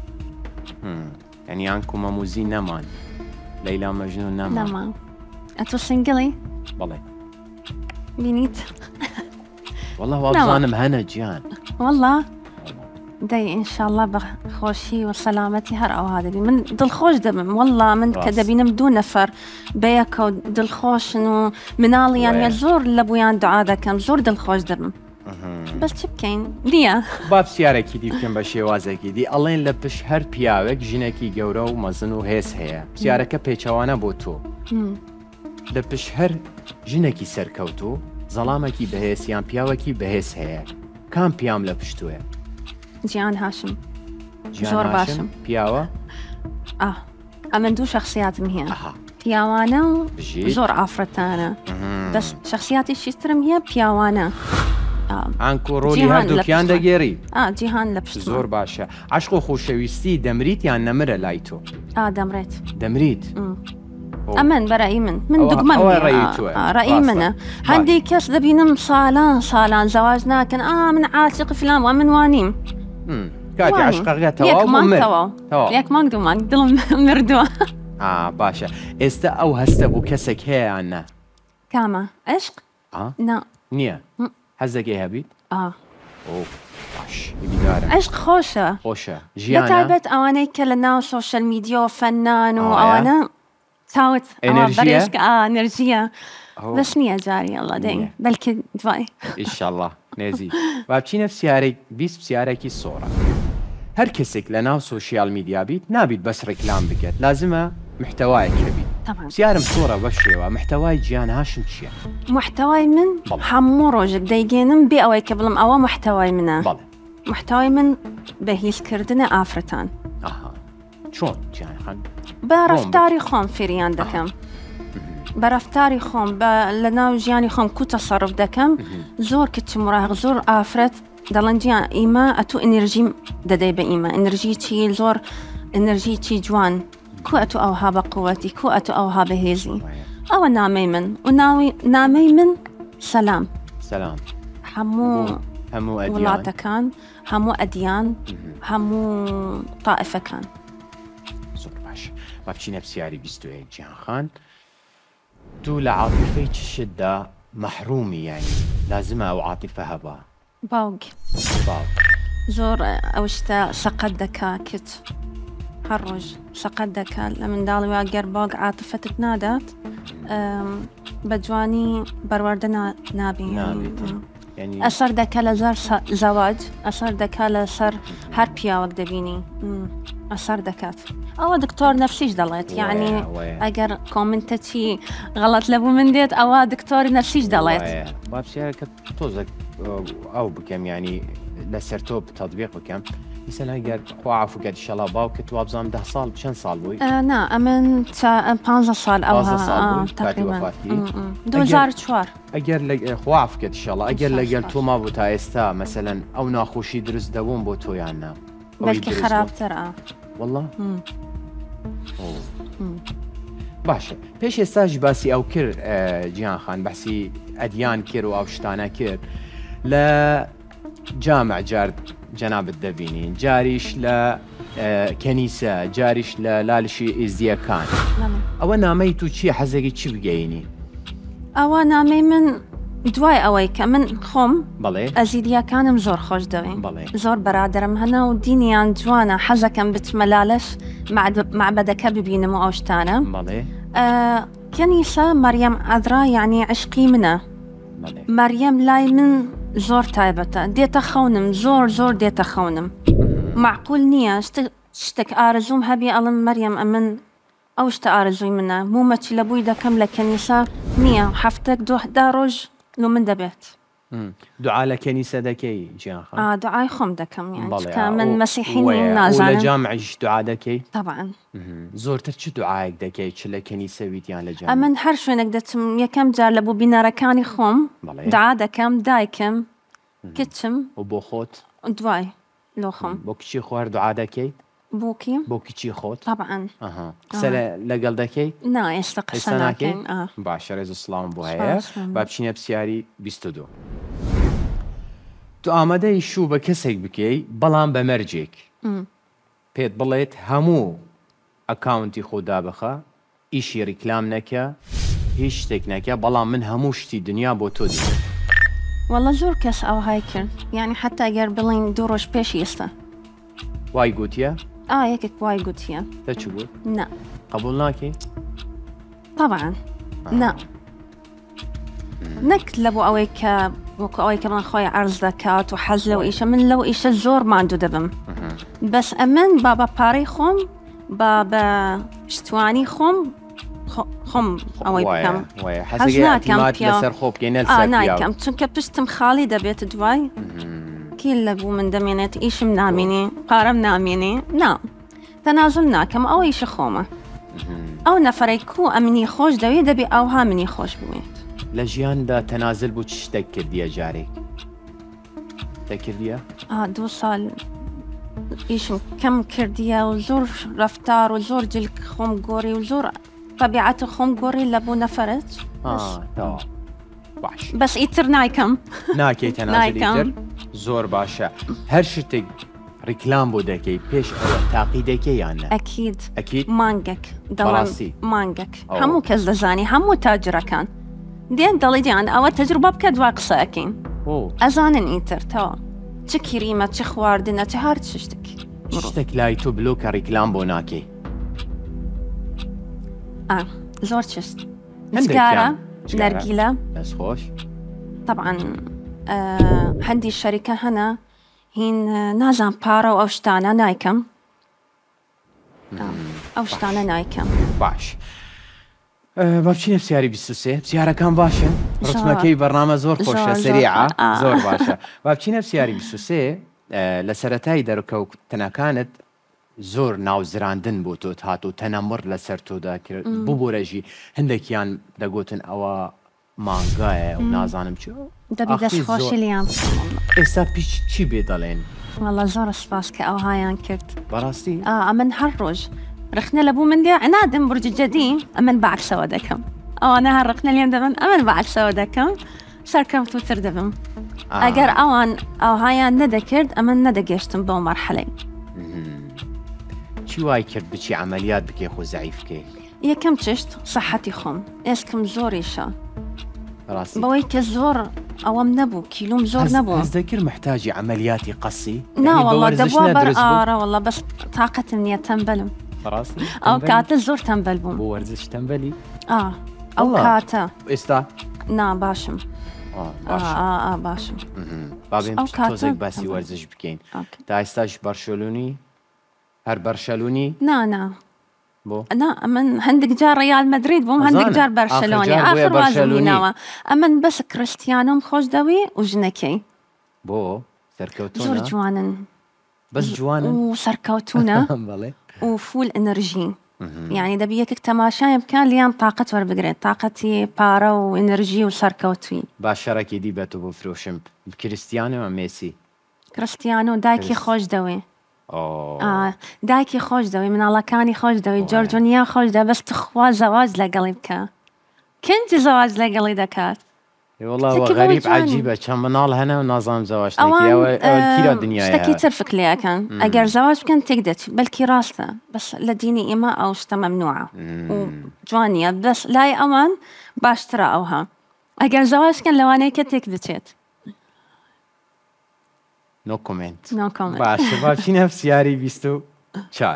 یعنی یان کومەموزی نەمان لەیلا مەجنون نەمان ئەتۆ سنگڵی بەڵێ بینیت والله وابزانم هەنە گیان والله دەی ئینشاءالله بە خۆشی و سەلامەتی هەر ئەوها دەبی من دڵخۆش دەبم والله من کە دەبینم دوو نەفەر بەیەکە و دڵخۆشن و مناڵیان یا زۆر لە بویان دوعا دەکەم زۆر دڵخۆش دەبم بەس چی بکەین دیە با پرسیارێکی دی بکەم بە شێوازێکی دی ئەڵێن لە پشت هەر پیاوێک ژنێکی گەورە و مەزن و هێز هەیە پرسیارەکە پێچەوانە بۆ تۆ لە پشت هەر ژنێکی سەرکەوتو زەڵامێکی بەهێز یان پیاوێکی بەهێز هەیە کام پیام لە پشتووە جیان هاشم زۆر باشم پیاوە ئەمن دوو شخصیاتم هەیە پیاوانە و زۆر ئافرەتانە بەس شخصیاتیشی ترم هەیە پیاوانە ئەنکۆ ڕۆلی هەردووکیان دەگێڕی جیهان لە پشت زۆر باشە عاشق و خۆشەویستی دەمریت یان نەمرە لای تۆ دەمرێت دەمریت ئەمن بەڕایی من من دوگمەن ڕایی منە هەندێک کەس دەبینم ساڵان ساڵان زەواج ناکەن ئا من عاشق فلان و من وانیم کاتی عاشقەکە یەک مانگ دوو مانگ دڵم مردووە باشە ئێستا ئەو هەستە بوو کەسێک هەیە یان نا کامە عشق نییە حەزەکەی هەبیت عشق خۆشە خۆشە ژیان تایبەت ئەوانەی کە لە ناو سۆشەل میدیۆ فەنان و ئەوانە تاوت بەرێشکە ئەنەرژیە بەس نییە جاری ئەڵڵا دەین بەلکە دوای ئینشاءڵڵا نێزی با بچینە پرسیارێک بیست پرسیارێکی سۆڕە هەر کەسێک لە ناو سۆشیال میدیا بیت نابیت بەس ڕێکلام بکەێت لازمە محتەوایەک هەبیت پرسیارم سۆڕە بە شێوە محتەوای گیان هاشم چییە؟ محتەوای من هەموو ڕۆژێک دەیگەێنم بێ ئەوەی کە بڵم ئەوە محتەوای منە محتەوای من بەهیزکردنە ئافرەتان چۆن گیانخان؟ بە ڕەفتاری خۆم فێریان دەکەم بە ڕەفتاری خۆم لە ناو ژیانی خۆم کو تەسەڕف دەکەم زۆر کچ مراهق زۆر ئافرەت دەڵێن گیان ئیمە ئەتو ئەنێرژیم دەدەی بە ئیمە ئەنێرژی چی زۆر ئەنێرژی چی جوان کو ئەتو ئەوها بە قووەتی کو ئەتو ئەوها بەهێزی ئەوە نامەی من و نامەی من سەلام سەلام هەموو هەموو وڵاتەکان هەموو ئەدیان هەموو تائفەکان زۆر باش با بچینە پرسیاری بیست و یەک گیانخان تو لە عاتیفەی چ شتدا مەحرومی یانی لازمە ئەو عاتیفە هەبە باوق باوق زور أوشتا سقدك كت هروج سقدك لمن دالي واقر باوق عاطفة تنادات بجواني بروردنا نابي نابي يعني أصر دك لزر زواج أصر دك لصر هربيا وقت دبيني أصر دكات أو دكتور نفسيش ضليت يعني أجر كومنتتي غلط لبو من ديت أو دكتور نفسيش ضليت بابشي كتوزك أو بكم يعني لسرتوب تطبيق بكم مثلا أجر خواعف وقد شلا باو كتواب زام ده صال بشن صال بوي آه نا أمن تا بانزا صال أو ها تقريبا دو زار شوار أجر لج خواعف قد شلا أجر لجل تو ما بوتا استا مثلا أو ناخوشي درس دوون بوتو يعني بلكي خراب ترى والله باشە پێش ئێستاش باسی ئەو کرد جیان خان بەحسی ئەدیان کرد و ئەو شتانە کرد لە جامع جار جەنابەت دەبینین جاریش لە کەنیسە جاریش لە لالشی ئێزیەکان ئەوە نامەی تو چییە حەزێکی چی بگەینی ئەوە نامەی من دوای ئەوەی کە من خۆم بەڵێ ئەزیدیەکانم زۆر خۆش دەوێن زۆر بەرادرم هەنا و دینیان جوانە حەزەکەم بچمە لالەش معبەدەکە ببینم و ئەو شتانە کەنیسە مەریەم عەذرا یعنی عشقی منە مەریەم لای من زۆر تایبەتە دێتە خەونم زۆر زۆر دێتە خەونم معقول نییە شتێک ئارەزوم هەبی ئەڵم مەریەم ئەمن ئەو شتە ئارەزووی منە مومەچی لە بووی دەکەم لە کەنیسە نییە هەفتێک دووەحدا ڕۆژ لۆ من دەبێت دوعا لە کەنیسە دەکەی جیان خان آه دوعای خۆم دەکەم یعنی من مەسیحی نیم نازانم لە جامعیش دوعا دەکەی طبعا زۆرتر چ دوعایەک دەکەی چ لە کەنیسە ویتیان لە جامع ئەمن هەر شوێنێک دەچم یەکەم جار لە بوو بینەرەکانی خۆم دوعا دەکەم دایکم کچم و بۆ خۆت دوای لۆ خۆم بۆ کچی خوار دوعا دەکەیت بۆکی بۆ کچی خۆت طبعا قسە لەگەڵ دەکەی نا ئێستا قسە ناکەین باشە ڕێز و سڵاوم بۆ هەیە با بچینە پرسیاری بیست و دوو تو ئامادەی شوو بە کەسێک بکەی بەڵام بە مەرجێک پێت بڵێت هەموو ئەکاونتی خۆدا بخە ئیشی ڕیکلام نەکە هیچ شتێک نەکە بەڵام من هەموو شتی دنیا بۆ تۆ دیت والله زۆر کەس ئەوهای کرد یعنی حتا گەر بڵین دوو ڕۆژ پێشی ئێستا وای گوتیە؟ ئا یەکێک وای گوتیە دەچ بوو؟ نا قبول ناکەی؟ طبعا نا نەک لە بۆ ئەوەی کە وەکو ئەوەی کە من خۆی عەرز دەکات و حەز لەو ئیشە من لەو ئیشە زۆر ماندوو دەبم بەس ئەمن با بە پارەی خۆم با بە پشتوانی خۆم خۆم ئەوەی بکەم حەز ناکەم لەسەر خۆ بکەین نایکەم چونکە پشتم خاڵی دەبێت دوای کی لە بوو من دەمێنێت ئیشم نامێنێ پارەم نامێنێ نا تەنازل ناکەم ئەوە ئیشە خۆمە ئەو نەفەرەی کو ئەمنی خۆش دەوێت دەبێ ئەوها منی خۆش بوێت لە ژیاندا تەنازل بوو چ شتێک کردیە جارێک دەکردیە؟ دوو ساڵ ئیشم کەم کردیە و زۆر ڕەفتار و زۆر جلک خۆم گۆڕی و زۆر طبیعەتە خۆم گۆڕی لە بوو نەفەرت باش بەس ئیتر نایکەم ناکەی تەنازل زۆر باشە هەر شتێک ڕیکلام بۆ دەکەی پێش ئەوە تاقی دەکەی یانە ئەکید ئەکید مانگێک دەڵاسی مانگێک هەموو کەس دەزانی هەموو تاجرەکان دێن دەڵی دیان ئەوە تەجروبە بکە دوا قسەکەین ئەزانن ئیتر تەوە چ کریمە چ خواردنە چ هەر چ شتێک شتێک لای تۆ بلۆکە ڕیکلام بۆ ناکەی زۆر چست جگارە نەرگیلە دەست خۆش طبعا هەندی شەریکە هەنا هین نازان پارە و ئەو شتانە نایکەم ئەو شتانە نایکەم باش با بچینە پرسیاری بیست و سێ پرسیارەکان باشن ڕتمەکەی بەرنامە زۆر خۆشە سریعە زۆر باشە با بچینە پرسیاری بیست و سێ لە سەرەتای دەرکەوتنەکانت زۆر ناوزراندن بۆ تۆت هات و تەنەمڕ لەسەر تۆدا کرد ببوورەژی هەندێکیان دەگوتن ئەوە مانگایە و نازانم چ دەبی دەستخۆشی لیان ئێستا پیچ چی بێ دەڵێن وەڵا زۆر سپاس کە ئەوهایان کرد بەڕاستی ئەمن هەر ڕۆژ رخنە لە بوو من دێ ئەنادم بورج جەدی ئەمن بەعکسەوە دەکەم ئەوانە هەر ڕخنە لێم دەبن ئەمن بەعکسەوە دەکەم سەرکەوتوتر دەبم ئەگەر ئەوان ئەوهایان نەدەکرد ئەمن نەدەگەشتم بەو مەرحەلەی چی وای کرد بچی عملیات بکەی خۆ زەعیف بکەی یەکەم چشت سەحەتی خۆم ئێسکم زۆریشە ڕاستی بەوەی کە زۆر ئەوەم نەبوو کیلوم زۆر نەبوو. هەز دەکرد محتاجی عملیاتی قەسی؟ ناوەڵڵا دەبووە بەر ئارەوەڵڵا بەس تااقەتم نییە تەمبەلم. ئەو کاتە زۆر تەمبەل بووم. بۆ وەرزش تەمبەلی؟ ئا ئەو کاتە ئێستا؟ نا باشم. باشم. بابێن تۆزێک باسی وەرزش بکەین. تا ئێستاش بەرشەلونی؟ هەر بەرشەلونی؟ نا نا. نا من هەندێک جار ڕیال مەدرید بووم هەندێک جار بەرشەلۆنی ئاخر وازبووینەوە ئەمن بەس کرستیانم خۆش دەوی و ژنەکەی. بۆ سەرکەوتوونە؟ زۆر جوانن. بەس جوانن؟ و سەرکەوتوونە و فول ئەنەرژی. یعنی دەبی یەکێک تەماشای بکە لیان تااقەت وەربگرێت تااقەتی پارە و ئەنەرژی و سەرکەوتوی. با شەڕێکی دی بێت و بۆ فرۆشم کریستیانەوە مێسی؟ کریستیانۆ دایکی خۆش دەوێ. دایکی خۆش دەوی مناڵەکانی خۆش دەوی جۆرجۆنیا خۆش دە بەس تخوا زەواج لەگەڵی بکە. کەنجی زەواج لەگەڵی دەکات؟ وەڵڵا غەریب عەجیبە چەند مناڵ هەنە و نازانم زەواج نەکەی دنیاە. شتێکی تر فکر لێەکەن ئەگەر زەواج بکەن تێک دەچێت بەلکی ڕاستە بەس لە دینی ئێمە ئەو شتە مەمنوعە و جوانیە بەس لای ئەوان باشترە ئەوها ئەگەر زەواج بکەن لەوانەیە کە تێک دەچێت. نو کۆمنت. باشە باشینە پرسیاری بیست و چار.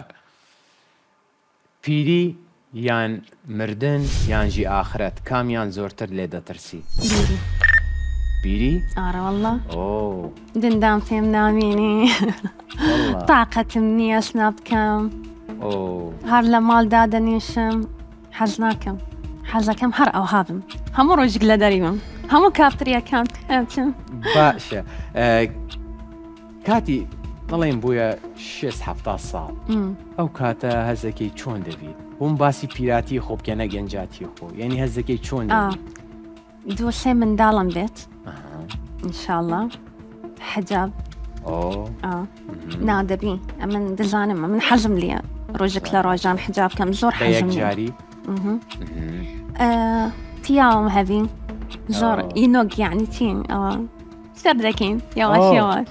پیری یان مردن یانجی ئاخرەت کامیان زۆرتر لێ دەترسی؟ بیری. بیری؟ ئارە وەڵڵا. ئۆ دندام پێم نامێنی تااقەتم نییە سنا بکەم. ئۆ هەر لە ماڵدا دەنیشم حەز ناکەم حەزەکەم هەر ئەو هابم هەموو ڕۆژێک لە دەریوم هەموو کافتریەکان بچم. باشە کاتی دەڵێن بووە شێست هەفتا ساڵ ئەو کاتە هەزەکەی چۆن دەبیت؟ بۆم باسی پیراتی خۆ بکەنە گەنجاتی خۆ یعنی هەزەکەی چۆن دەبیت؟ دوو سێ منداڵم بێت ئینشاءڵڵا حەجاب نادەبی ئەمن دەزانم من حەزم لێە ڕۆژێک لە ڕۆژان حجاب بکەم زۆر حەزم جاری پیاوم هەبی زۆر ئینۆگ یعنی چین ئەوە سەر دەکەین یاواش یاواش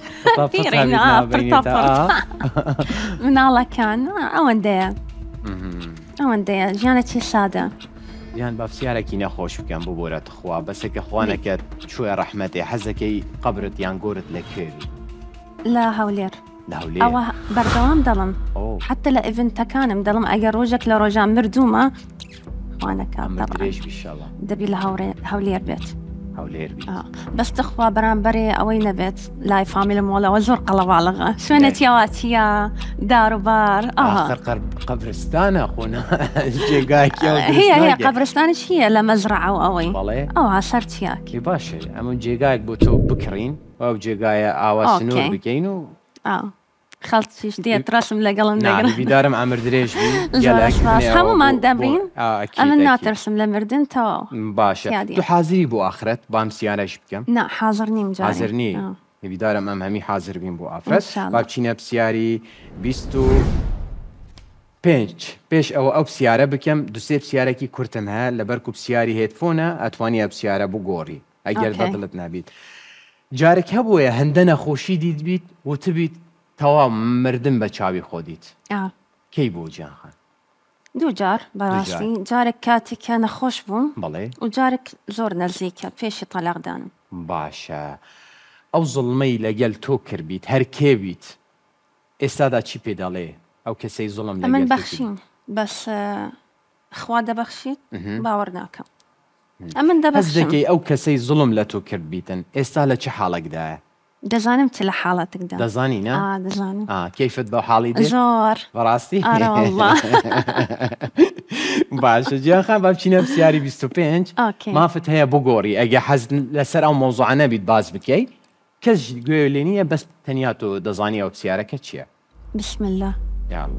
مناڵەکان ئەوەندەیە ئەوەندەیە ژیانەکی سادە. یان بەفسیارێکی نەخۆش بکەم بۆ بۆرەت خوا بەسێکە خوانەکەت چوە ڕەحمەتێ حەزەکەی قبرت یان گۆرت لەکوێری؟ لە هەولێر. ئەوە بەردەوام دەڵم حتى لە ئیڤنتەکانم دەڵم ئەگەر ڕۆژێک لە ڕۆژان مردوومە خوانەکە دەبی لە هەولێر بێت. بەس تخوا بەرامبەرێ ئەوەی نەبێت لای فامیلم وڵەوە زۆر قەڵەواڵغا شوێنێتیاواتیە داروبار قەبرستانە خۆنا هەیە هەیە قەبرستانش هیە لە مەزرعە و ئەوەی ئەوە سەر چیاکی باشە ئەمە جێگایك بۆ تۆ بکڕین ئەو جێگایە ئاوا سنوور بکەین و خەڵکیش دێت ڕسم لەگەڵم دەگرن بیدارم ئەمر درێژ هەمومان دەبین ئەمن ناترسم لە مردن تەواو. باشە تو حازری بۆ ئاخرەت بامسیانەش بکەم؟ نا حازر نیم حازر نی بیدارم ئەم هەمی حازر بین بۆ ئافرەت با بچینە پرسیاری بیست و پێنج پێش ئەوە ئەو پرسیارە بکەم دوسێ پرسیارێکی کورتم هەیە لەبەرکو پرسیاری هێدفۆنە ئەتوانی ئە پرسیارە بگۆڕی ئەگەر بەدڵت نابیت. جارێک هەبووە هەندە نەخۆشی دیت بیت وتبیت تەواو مردن بە چاوی خۆدیت کەی بۆ گیانخان؟ دوو جار بەڕاستی جارێک کاتێککە نەخۆش بووم بەڵێ و جارێک زۆر نەزیکە پێشی تەلاقدانم. باشە ئەو زڵمەی لەگەل تۆ کردبیت هەر کێبیت ئێستادا چی پێ دەڵێ ئەو کەسەی زڵم لە من بەخشین بەس خوا دەبەخشیت باوەڕ ناکەم ئەمن دەبەخشم ئەو کەسەی زڵم لە تۆ کردبیتن ئێستا لە چه حاڵێکدایە؟ دەزانم چ لە حاڵەتێکدا دەزانی نا؟ دەزانم. کەیفت بە حاڵی زۆر بەڕاستی؟ باشە گیانخان با بچینە پرسیاری بیست و پێنج مافت هەیە بگۆڕی ئەگە حەز لەسەر ئەو مۆزوعە نەبیت باز بکەیت کەس گوێ لێ نییە بەس تەنیا تۆ دەزانی ئەو پرسیارەکە چییە؟ بسم الله. یا الله.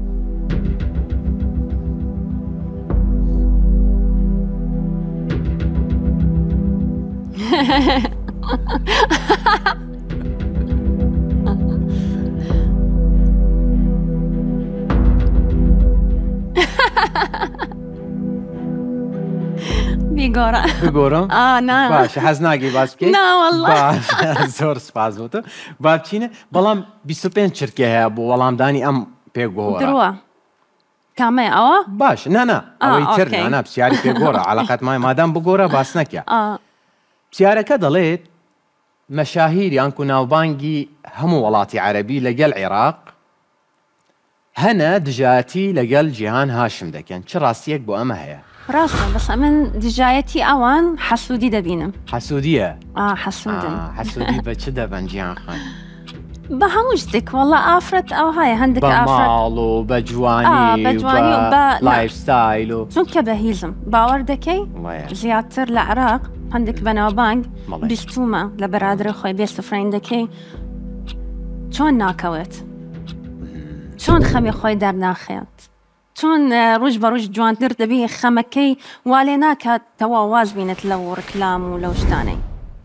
بیگۆڕە بگۆڕم؟ باشە حەز ناگەی باس بکەیت؟ ناوەڵڵا زۆر سپاس بۆ تۆ. با بچینە بەڵام بیست و پێنج چرکێ هەیە بۆ وەڵامدانی ئەم پێگۆڕە. دڕوە کامەیە ئەوە؟ باش نەنا ئەوەی تر نانا پرسیاری پێگۆڕە عەلاقەت مای مادام بگۆڕە باس نەکە. پرسیارەکە دەڵێت مەشاهیریان و ناوبانگی هەموو وڵاتی عەرەبی لەگەڵ عێراق هەنە دژایەتی لەگەڵ جیهان هاشم دەکەن. چ ڕاستیەک بۆ ئەمە هەیە؟ ڕاستە، بەس من دژایەتی ئەوان حەسوودی دەبینم. حەسوودیە؟ ئا حەسوودن. حەسوودی بە چ دەبەن جیهان خان؟ بە هەموو شتێک وەڵا ئافرەت ئەو هەیە هەندێک ئافرەت بە ماڵ و بە جوانی بە جوانی و بە لایفستایل و چونکە بەهیزم باوەڕ دەکەی زیاتر لە عێراق هەندێک بەناوبانگ بیستومە لە بەرادرە خۆی بێستە فرێندەکەی چۆن ناکەوێت، چۆن خەمی خۆی دەرناخێت، چۆن ڕۆژ بە ڕۆژ جوانتر دەبی خەمەکەی وا لێ ناکات تەوا واز بینێت لەو ڕکلام و لەو شتانەی.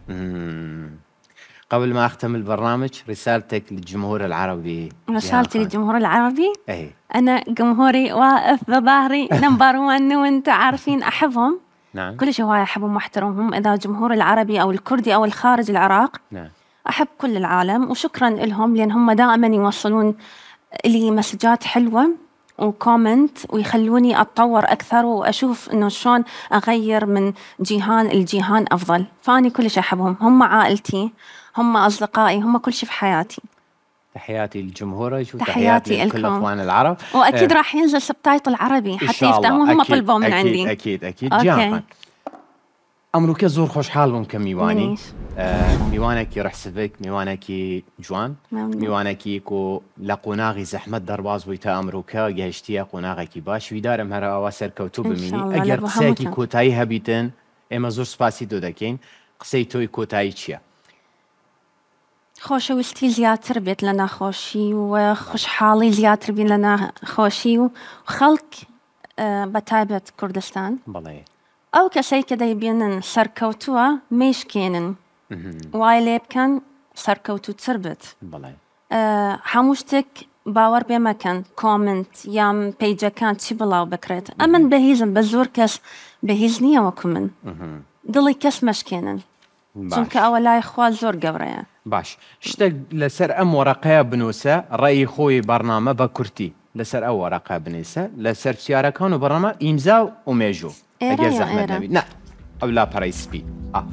قبل ما أختم البرنامج رسالتك للجمهور العربي. رسالتي للجمهور العربي؟ أي. أنا جمهوري واقف بظهري نمبر ون وأنت عارفين أحبهم. نعم. كل شيء هواي أحبهم واحترمهم، إذا الجمهور العربي أو الكردي أو الخارج العراق. نعم. أحب كل العالم وشكرا لهم لأن هم دائما يوصلون لي مسجات حلوة وكومنت ويخلوني أتطور أكثر وأشوف إنه شلون أغير من جيهان الجيهان أفضل. فأني كل شيء أحبهم، هم عائلتي، هم أصدقائي، هم كل شيء في حياتي. تحياتي لجمهورك وتحياتي لكل أخوان العرب. وأكيد آه. راح ينزل سبتايتل عربي حتى يفهموا، هم طلبوا من أكيد عندي. أكيد أكيد جيهان أمروكا زور خوش حالهم كميواني. آه میوانێکی ڕحسبێک میوانێکی جوان میوانێکی کۆ لە قۆناغی زەحمەت دەرباز بووی تا ئەمروکە گەیشتیە قۆناغێکی باش. ویدارم هەر ئەوە سەرکەوتوو ببینی. ئەگەر قسەیەکی کۆتایی هەبیتن ئێمە زۆر سپاسی دۆ دەکەین. قسەی تۆی کۆتایی چییە؟ خۆشەویستی زیاتر بێت لە ناخۆشی و خوشحاڵی زیاتر بین لە ناخۆشی و خەڵک بەتایبەت کوردستان. بەڵێ ئەو کەسەی کە دەیبینن سەرکەوتووە مێشکێنن وای لێ بکەن سەرکەوتووتر بێت. بەڵێ هەموو شتێک باوەڕ پێ مەکەن کۆمنت یان پەیجەکان چی بڵاو بکرێت. ئەمن بەهیزم بە زۆر کەس بەهیز نییە وەکو من، دڵی کەس مەشکێنن چونکە ئەوە لای خوا زۆر گەورەیە. باش شتێک لەسەر ئەم وەرەقەیە بنووسە ڕێی خۆی بەرنامە بە کورتی لەسەر ئەو وەرەقە بنووسە لەسەر پرسیارەکان و بەڕەمە ئیمزا و مێژوو ئەگەر زەحمەت نەبێت. نا ئەو لاپەڕەی سپی.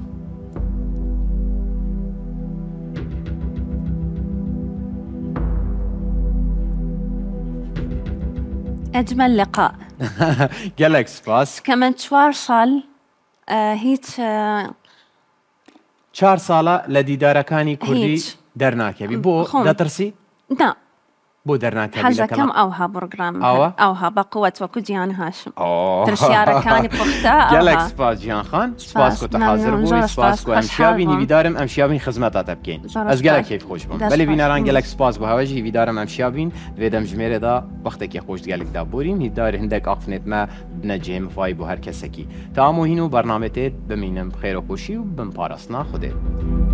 أجمل لقاء. قالك سباس. كمان چوار سال هيك چوار ساڵە لە دیدارەکانی کوردی دەرناکەبی. بۆ دەترسی؟ نا بۆ دەرناکەبی حەزەکەم ئەوها بڕۆگرام ئەوها بە قووەت وەکو جیهان هاشم ترسیارەکانی پوختە. گەلێک سپاس جیهان خان، سپاس کۆ تەحازر بووی، سپاس کۆ ئەمشیابی نویدارم ئەمشیابین خزمەتاتە بکەین. ئەس گەلێک کەیف خۆش بووم. بەلێ بینەران گەلێک سپاس بۆ هەوەژی ویدارم ئەمشیابین دوێ دەمژمێرەدا وەختێکی خۆش گەلێکدا بورین هیدار هەندێک ئاخنێتمە بنەجێ مفای بۆ هەر کەسێکی تا هەموو هین و بەرنامەتێت بمینم خێر و خۆشی و بم پاراستنا خودێت.